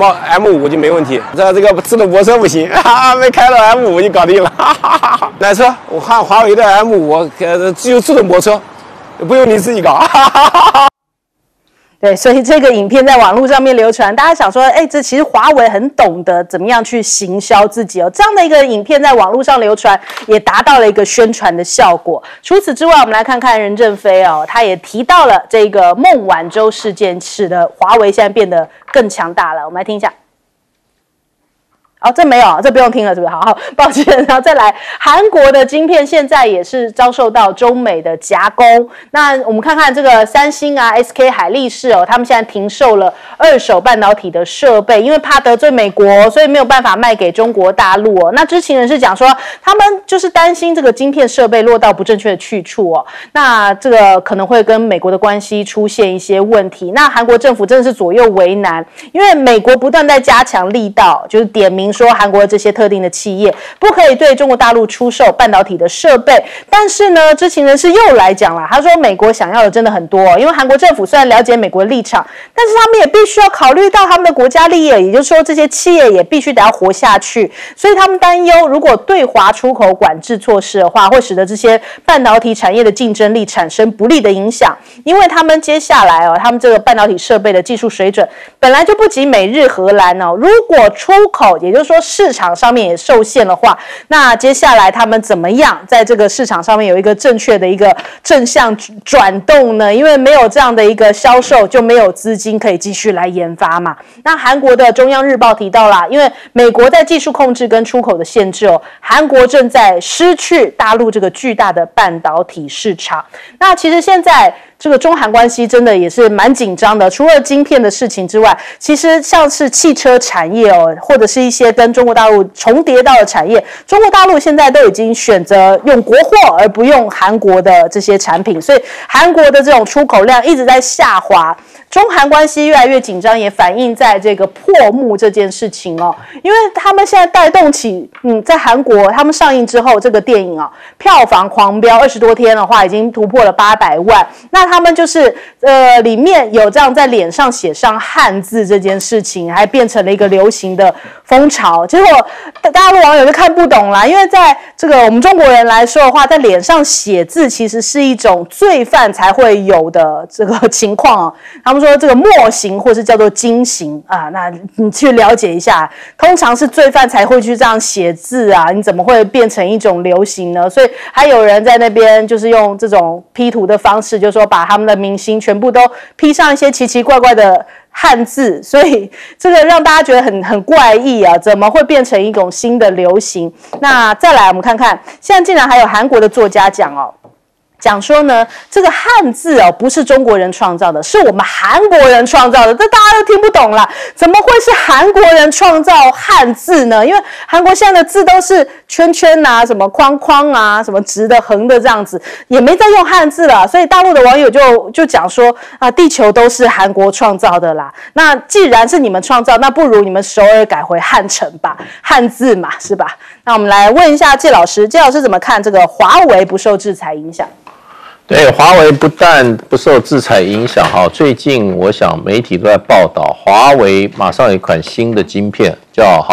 S9: M5 就没问题。这个自动泊车不行，没开了 M5 就搞定了。哪车？我看华为的 M5 只有自动泊车，不用你自己搞。
S1: 对，所以这个影片在网络上面流传，大家想说，这其实华为很懂得怎么样去行销自己这样的一个影片在网络上流传，也达到了一个宣传的效果。除此之外，我们来看看任正非他也提到了这个孟晚舟事件，使得华为现在变得更强大了。我们来听一下。这没有，这不用听了，是不是？好，抱歉。然后再来，韩国的晶片现在也是遭受到中美的夹攻。那我们看看这个三星SK 海力士他们现在停售了2手半导体的设备，因为怕得罪美国，所以没有办法卖给中国大陆那知情人士讲说，他们就是担心这个晶片设备落到不正确的去处那这个可能会跟美国的关系出现一些问题。那韩国政府真的是左右为难，因为美国不断在加强力道，就是点名说韩国这些特定的企业不可以对中国大陆出售半导体的设备，但是呢，知情人士又来讲了，他说美国想要的真的很多因为韩国政府虽然了解美国的立场，但是他们也必须要考虑到他们的国家利益，也就是说这些企业也必须得要活下去，所以他们担忧如果对华出口管制措施的话，会使得这些半导体产业的竞争力产生不利的影响，因为他们接下来他们这个半导体设备的技术水准本来就不及美日荷兰如果出口，也就是说市场上面也受限的话，那接下来他们怎么样在这个市场上面有一个正确的一个正向转动呢？因为没有这样的一个销售，就没有资金可以继续来研发嘛。那韩国的中央日报提到啦，因为美国在技术控制跟出口的限制韩国正在失去大陆这个巨大的半导体市场。那其实现在这个中韩关系真的也是蛮紧张的，除了晶片的事情之外，其实像是汽车产业或者是一些跟中国大陆重叠到的产业，中国大陆现在都已经选择用国货而不用韩国的这些产品，所以韩国的这种出口量一直在下滑。中韩关系越来越紧张，也反映在这个破幕这件事情因为他们现在带动起在韩国他们上映之后，这个电影票房狂飙，20多天的话已经突破了800万。那他们就是里面有这样在脸上写上汉字这件事情，还变成了一个流行的风潮。结果大陆网友就看不懂啦，因为在这个我们中国人来说的话，在脸上写字其实是一种罪犯才会有的这个情况他们说这个末刑或是叫做金刑啊，那你去了解一下，通常是罪犯才会去这样写字啊，你怎么会变成一种流行呢？所以还有人在那边就是用这种 P 图的方式，就是说把他们的明星全部都 P 上一些奇奇怪怪的汉字，所以这个让大家觉得很怪异啊，怎么会变成一种新的流行？那再来我们看看，现在竟然还有韩国的作家讲说呢，这个汉字不是中国人创造的，是我们韩国人创造的，这大家都听不懂啦，怎么会是韩国人创造汉字呢？因为韩国现在的字都是圈圈啊，什么框框啊，什么直的横的这样子，也没在用汉字了，所以大陆的网友就讲说啊，地球都是韩国创造的啦。那既然是你们创造，那不如你们首尔改回汉城吧，汉字嘛，是吧？那我们来问一下介老师怎么看这个华为不受制裁影响？
S2: 对，华为不但不受制裁影响，最近我想媒体都在报道，华为马上有一款新的晶片，叫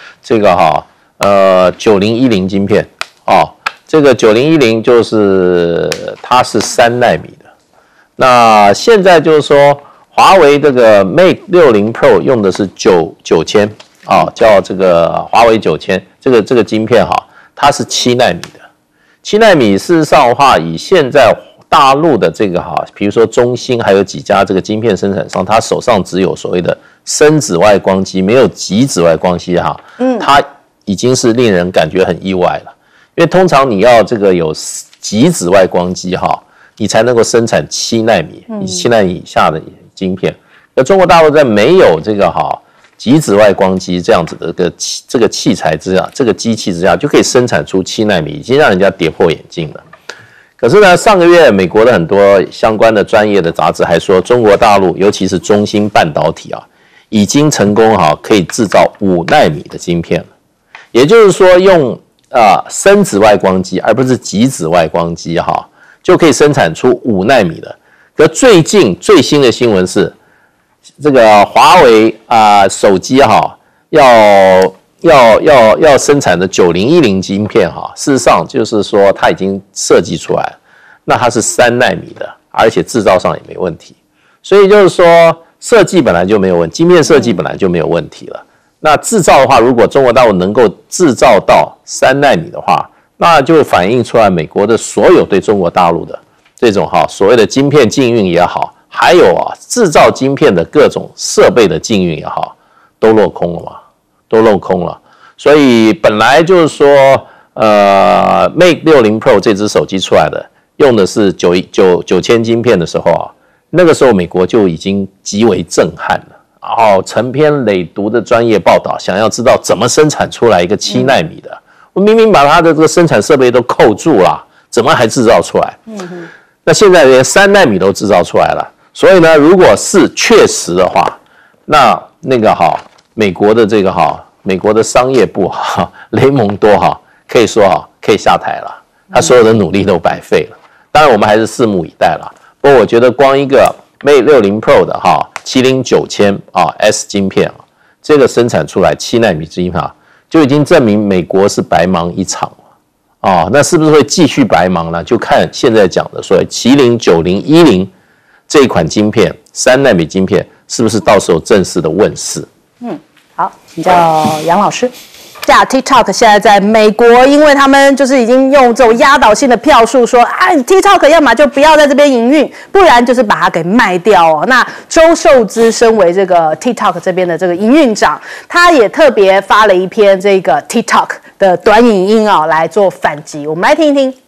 S2: 9010晶片这个9010就是它是3奈米的。那现在就是说，华为这个 Mate 60 Pro 用的是9000叫这个华为9000，这个晶片它是7奈米的。7奈米事实上的话，以现在大陆的这个比如说中兴还有几家这个晶片生产商，他手上只有所谓的深紫外光机，没有极紫外光机它已经是令人感觉很意外了。因为通常你要这个有极紫外光机你才能够生产7奈米，7奈米以下的晶片。而中国大陆在没有这个极紫外光机这样子的这个器材之下，这个机器之下就可以生产出7奈米，已经让人家跌破眼镜了。可是呢，上个月美国的很多相关的专业的杂志还说，中国大陆尤其是中芯半导体已经成功可以制造5奈米的晶片了。也就是说，用深紫外光机而不是极紫外光机就可以生产出5奈米的。可最近最新的新闻是，这个华为手机要生产的9010晶片事实上就是说它已经设计出来了，那它是3奈米的，而且制造上也没问题。所以就是说设计本来就没有问题，晶片设计本来就没有问题了。那制造的话，如果中国大陆能够制造到3奈米的话，那就反映出来美国的所有对中国大陆的这种所谓的晶片禁运也好，还有制造晶片的各种设备的禁运也好，都落空了嘛，都落空了。所以本来就是说Mate 60 Pro 这只手机出来的用的是9000晶片的时候那个时候美国就已经极为震撼了。成篇累牍的专业报道，想要知道怎么生产出来一个7奈米的，我明明把它的这个生产设备都扣住了，怎么还制造出来？那现在连3奈米都制造出来了。所以呢，如果是确实的话，那个美国的这个美国的商业部雷蒙多可以说可以下台了，他所有的努力都白费了。当然我们还是拭目以待了。不过我觉得光一个 Mate 60 Pro 的70900S 晶片这个生产出来7奈米晶片就已经证明美国是白忙一场了那是不是会继续白忙呢？就看现在讲的所谓麒麟9010这一款晶片3奈米晶片是不是到时候正式的问世。
S1: 好，请教杨老师。TikTok 现在在美国，因为他们就是已经用这种压倒性的票数说TikTok 要么就不要在这边营运，不然就是把它给卖掉那周受资身为这个 TikTok 这边的这个营运长，他也特别发了一篇这个 TikTok 的短影音来做反击，我们来听一听。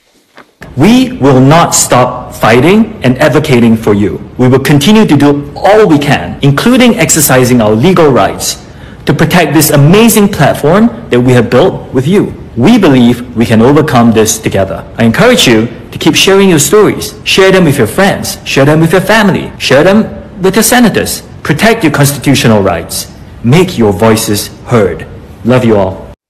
S10: We will not stop fighting and advocating for you. We will continue to do all we can, including exercising our legal rights, to protect this amazing platform that we have built with you. We believe we can overcome this together. I encourage you to keep sharing your stories. Share them with your friends. Share them with your family. Share them with your senators. Protect your constitutional rights. Make your voices heard. Love you all.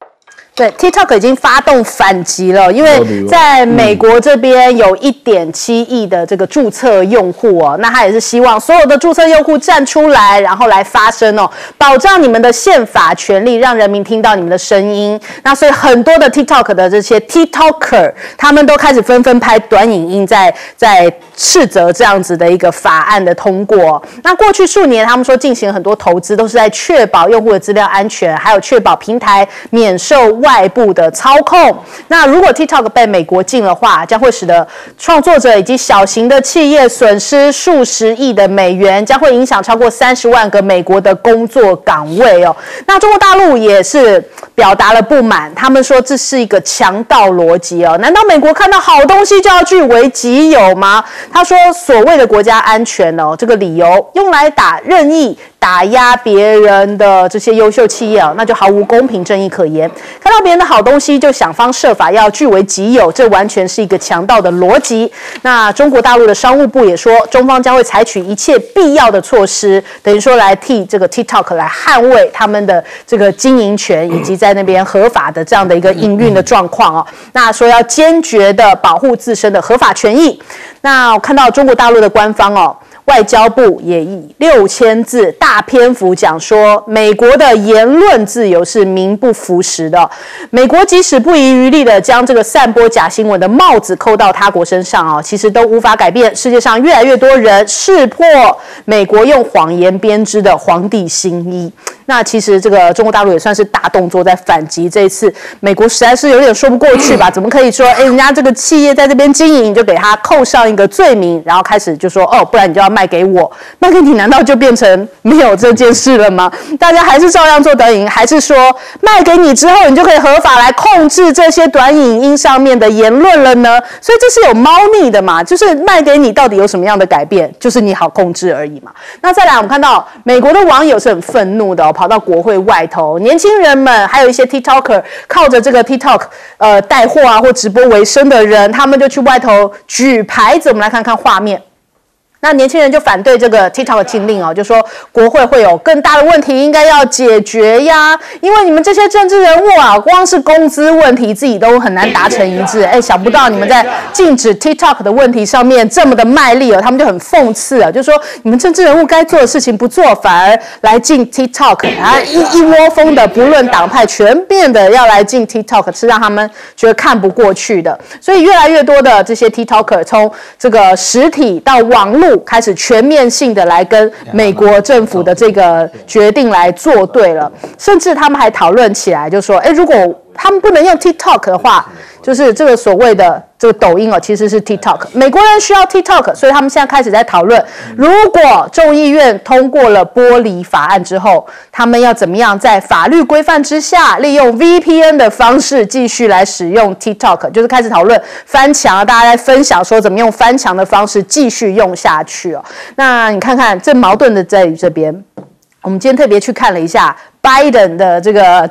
S1: 对 ，TikTok 已经发动反击了，因为在美国这边有1.7亿的这个注册用户哦，那他也是希望所有的注册用户站出来，然后来发声哦，保障你们的宪法权利，让人民听到你们的声音。那所以很多的 TikTok 的这些 TikToker， 他们都开始纷纷拍短影音在斥责这样子的一个法案的通过。那过去数年，他们说进行很多投资，都是在确保用户的资料安全，还有确保平台免受外部的操控。那如果 TikTok 被美国禁的话，将会使得创作者以及小型的企业损失数十亿的美元，将会影响超过30万个美国的工作岗位哦。那中国大陆也是表达了不满，他们说这是一个强盗逻辑哦，难道美国看到好东西就要据为己有吗？他说所谓的国家安全哦，这个理由用来打压别人的这些优秀企业哦，那就毫无公平正义可言。看到别人的好东西就想方设法要据为己有，这完全是一个强盗的逻辑。那中国大陆的商务部也说，中方将会采取一切必要的措施，等于说来替这个 TikTok 来捍卫他们的这个经营权，以及在那边合法的这样的一个营运的状况哦。那说要坚决的保护自身的合法权益。那我看到中国大陆的官方哦，外交部也以6000字大篇幅讲说，美国的言论自由是名不符实的。美国即使不遗余力的将这个散播假新闻的帽子扣到他国身上哦，其实都无法改变世界上越来越多人识破美国用谎言编织的皇帝新衣。那其实这个中国大陆也算是大动作在反击，这一次美国实在是有点说不过去吧？怎么可以说，人家这个企业在这边经营，你就给他扣上一个罪名，然后开始就说，哦，不然你就要卖给我，卖给你，难道就变成没有这件事了吗？大家还是照样做短影音，还是说卖给你之后，你就可以合法来控制这些短影音上面的言论了呢？所以这是有猫腻的嘛？就是卖给你到底有什么样的改变？就是你好控制而已嘛。那再来，我们看到美国的网友是很愤怒的哦，跑到国会外头，年轻人们还有一些 TikToker 靠着这个 TikTok 带货啊或直播为生的人，他们就去外头举牌子。我们来看看画面。那年轻人就反对这个 TikTok 禁令哦，就说国会会有更大的问题应该要解决呀，因为你们这些政治人物啊，光是工资问题自己都很难达成一致。想不到你们在禁止 TikTok 的问题上面这么的卖力哦，他们就很讽刺啊，就说你们政治人物该做的事情不做，反而来禁 TikTok 啊，一窝蜂的不论党派全面的要来禁 TikTok， 是让他们觉得看不过去的。所以越来越多的这些 TikToker 从这个实体到网络开始全面性的来跟美国政府的这个决定来作对了，甚至他们还讨论起来，就说，如果他们不能用 TikTok 的话，就是这个所谓的这个抖音哦，其实是 TikTok。美国人需要 TikTok， 所以他们现在开始在讨论，如果众议院通过了剥离法案之后，他们要怎么样在法律规范之下，利用 VPN 的方式继续来使用 TikTok， 就是开始讨论翻墙，大家在分享说怎么用翻墙的方式继续用下去哦。那你看看这矛盾的在于这边，我们今天特别去看了一下Biden 的这个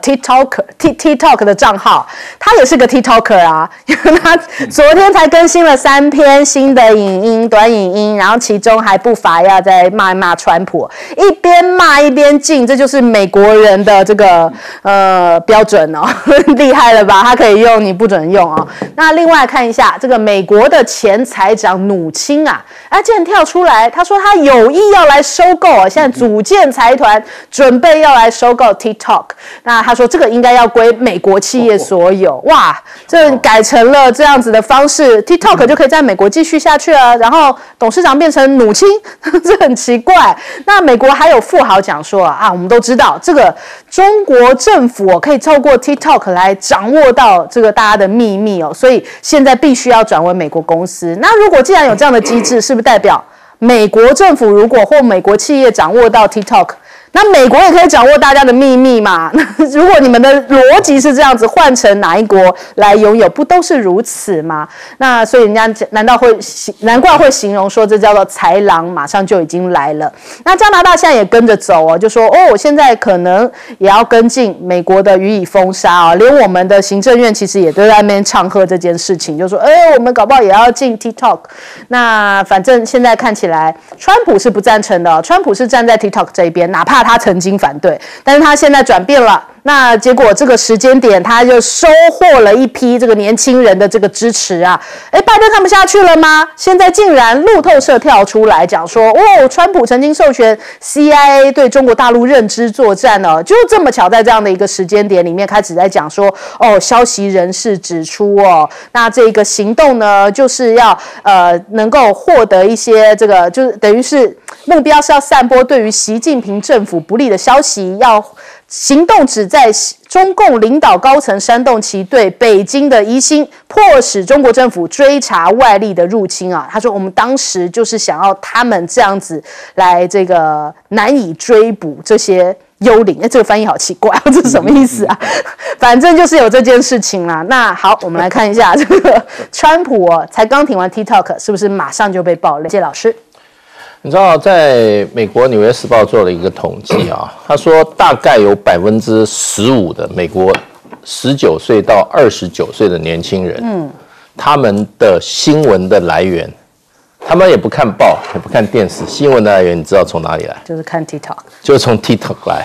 S1: TikTok 的账号，他也是个 TikToker 啊，因为他昨天才更新了3篇新的影音，短影音，然后其中还不乏要在骂一骂川普，一边骂一边禁，这就是美国人的这个标准哦，厉害了吧？他可以用，你不准用哦。那另外看一下这个美国的前财长努钦啊，竟然跳出来，他说他有意要来收购啊，现在组建财团，准备要来收购TikTok， 那他说这个应该要归美国企业所有。哇，这改成了这样子的方式 ，TikTok 就可以在美国继续下去了。然后董事长变成努钦，这很奇怪。那美国还有富豪讲说啊，我们都知道这个中国政府可以透过 TikTok 来掌握到这个大家的秘密哦，所以现在必须要转为美国公司。那如果既然有这样的机制，是不是代表美国政府如果或美国企业掌握到 TikTok？那美国也可以掌握大家的秘密嘛？如果你们的逻辑是这样子，换成哪一国来拥有，不都是如此吗？那所以人家难怪会形容说这叫做豺狼马上就已经来了。那加拿大现在也跟着走哦，就说我现在可能也要跟进美国的予以封杀哦，连我们的行政院其实也都在那边唱和这件事情，就说我们搞不好也要进 TikTok。那反正现在看起来，川普是不赞成的，川普是站在 TikTok 这一边，哪怕怕他曾经反对，但是他现在转变了。那结果这个时间点，他就收获了一批这个年轻人的这个支持啊！拜登看不下去了吗？现在竟然路透社跳出来讲说，川普曾经授权 CIA 对中国大陆认知作战哦，就这么巧在这样的一个时间点里面开始在讲说，消息人士指出那这个行动呢，就是要能够获得一些这个，就是等于是目标是要散播对于习近平政府不利的消息，要行动旨在中共领导高层煽动其对北京的疑心，迫使中国政府追查外力的入侵啊。他说，我们当时就是想要他们这样子来这个难以追捕这些幽灵。这个翻译好奇怪，这是什么意思啊？反正就是有这件事情啦。那好，我们来看一下这个川普才刚停完 TikTok， 是不是马上就被爆料？谢老师。
S2: 你知道，在美国《纽约时报》做了一个统计啊，他说大概有15%的美国19岁到29岁的年轻人，他们的新闻的来源，他们也不看报，也不看电视，新闻的来源你知道从哪里来？就是看 TikTok， 就是从 TikTok 来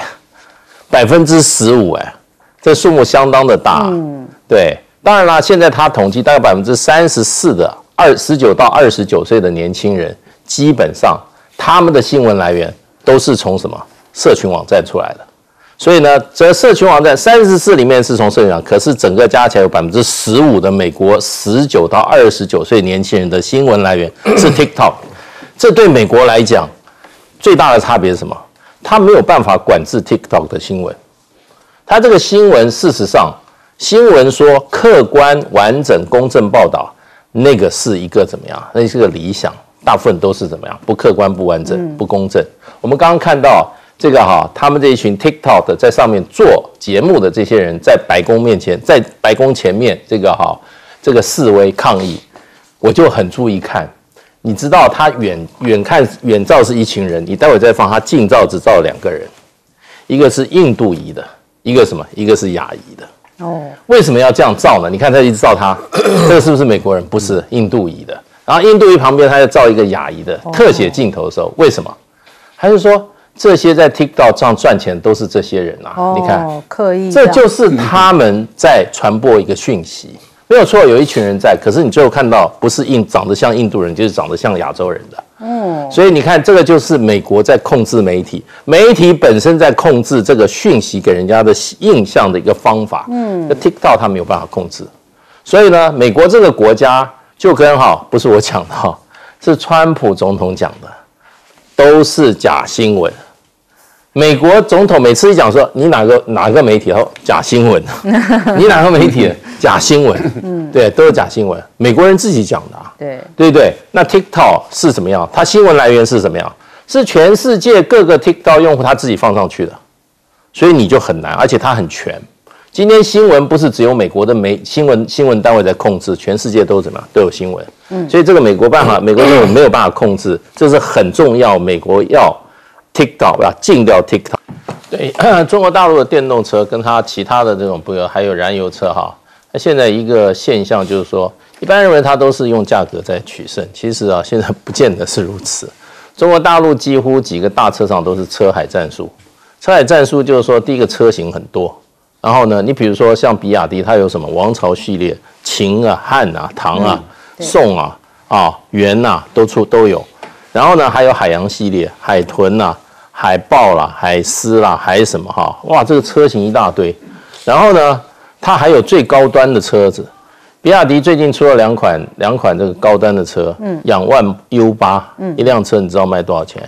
S2: ，15%这数目相当的大，对。当然啦，现在他统计大概34%的19到29岁的年轻人。基本上，他们的新闻来源都是从什么社群网站出来的，所以呢，这社群网站34里面是从社群网站，可是整个加起来有15%的美国19到29岁年轻人的新闻来源是 TikTok。这对美国来讲最大的差别是什么？他没有办法管制 TikTok 的新闻，他这个新闻事实上，新闻说客观、完整、公正报道，那个是一个怎么样？那是个理想。大部分都是怎么样？不客观、不完整、不公正。我们刚刚看到这个他们这一群 TikTok 的在上面做节目的这些人，在白宫面前，在白宫前面这个示威抗议，我就很注意看。你知道他远照是一群人，你待会再放他近照只照2个人，一个是印度裔的，一个什么？一个是亚裔的。为什么要这样照呢？你看他一直照他，这个是不是美国人？不是，印度裔的。然后印度裔旁边，他就照一个亚裔的特写镜头的时候，为什么？他就说这些在 TikTok 上赚钱都是这些人啊！你看，刻意，这就是他们在传播一个讯息，没有错，有一群人在，可是你最后看到不是长得像印度人，就是长得像亚洲人的。所以你看，这个就是美国在控制媒体，媒体本身在控制这个讯息给人家的印象的一个方法。那 TikTok 他没有办法控制，所以呢，美国这个国家。就跟不是我讲的是川普总统讲的，都是假新闻。美国总统每次一讲说你哪个媒体假新闻，你哪个媒体假新闻，对，都是假新闻。美国人自己讲的对不对？那 TikTok 是怎么样？它新闻来源是怎么样？是全世界各个 TikTok 用户他自己放上去的，所以你就很难，而且它很全。今天新闻不是只有美国的新闻单位在控制，全世界都怎么样都有新闻，所以这个美国政府没有办法控制，这是很重要。美国要 TikTok 要禁掉 TikTok。对，中国大陆的电动车跟它其他的这种还有燃油车那现在一个现象就是说，一般认为它都是用价格在取胜，其实现在不见得是如此。中国大陆几乎几个大车厂都是车海战术，车海战术就是说，第一个车型很多。然后呢，你比如说像比亚迪，它有什么王朝系列、秦啊、汉啊、唐啊、宋啊、元啊都有。然后呢，还有海洋系列，海豚啦、海豹啦、海狮啦，还什么哇，这个车型一大堆。然后呢，它还有最高端的车子，比亚迪最近出了两款这个高端的车，仰望 U8，一辆车你知道卖多少钱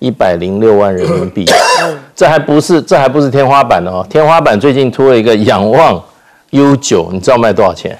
S2: ？106万人民币，这还不是天花板哦，天花板最近出了一个仰望 U9，你知道卖多少钱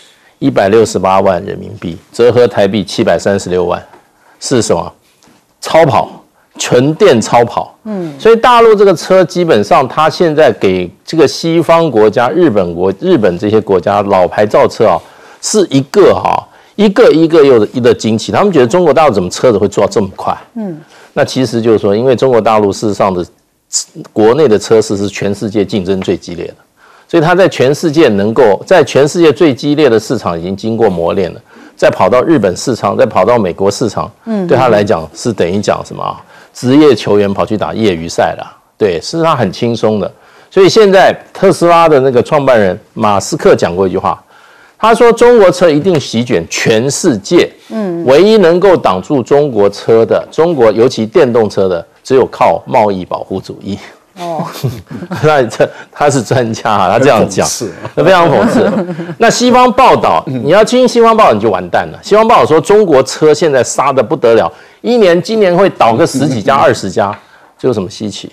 S2: ？168万人民币，折合台币736万，是什么？超跑，纯电超跑。所以大陆这个车基本上，它现在给这个西方国家、日本这些国家老牌造车是一个一个又的惊奇，他们觉得中国大陆怎么车子会做到这么快？那其实就是说，因为中国大陆事实上的国内的车市是全世界竞争最激烈的，所以它在全世界在全世界最激烈的市场已经经过磨练了，再跑到日本市场，再跑到美国市场，对他来讲是等于讲什么职业球员跑去打业余赛了， 对，是他很轻松的。所以现在特斯拉的那个创办人马斯克讲过一句话，他说中国车一定席卷全世界，唯一能够挡住中国车的，中国尤其电动车的，只有靠贸易保护主义。哦，他是专家啊，他这样讲，非常讽刺。那西方报道，你要听西方报道你就完蛋了。西方报道说中国车现在杀得不得了，今年会倒个10几家、20家，这有什么稀奇？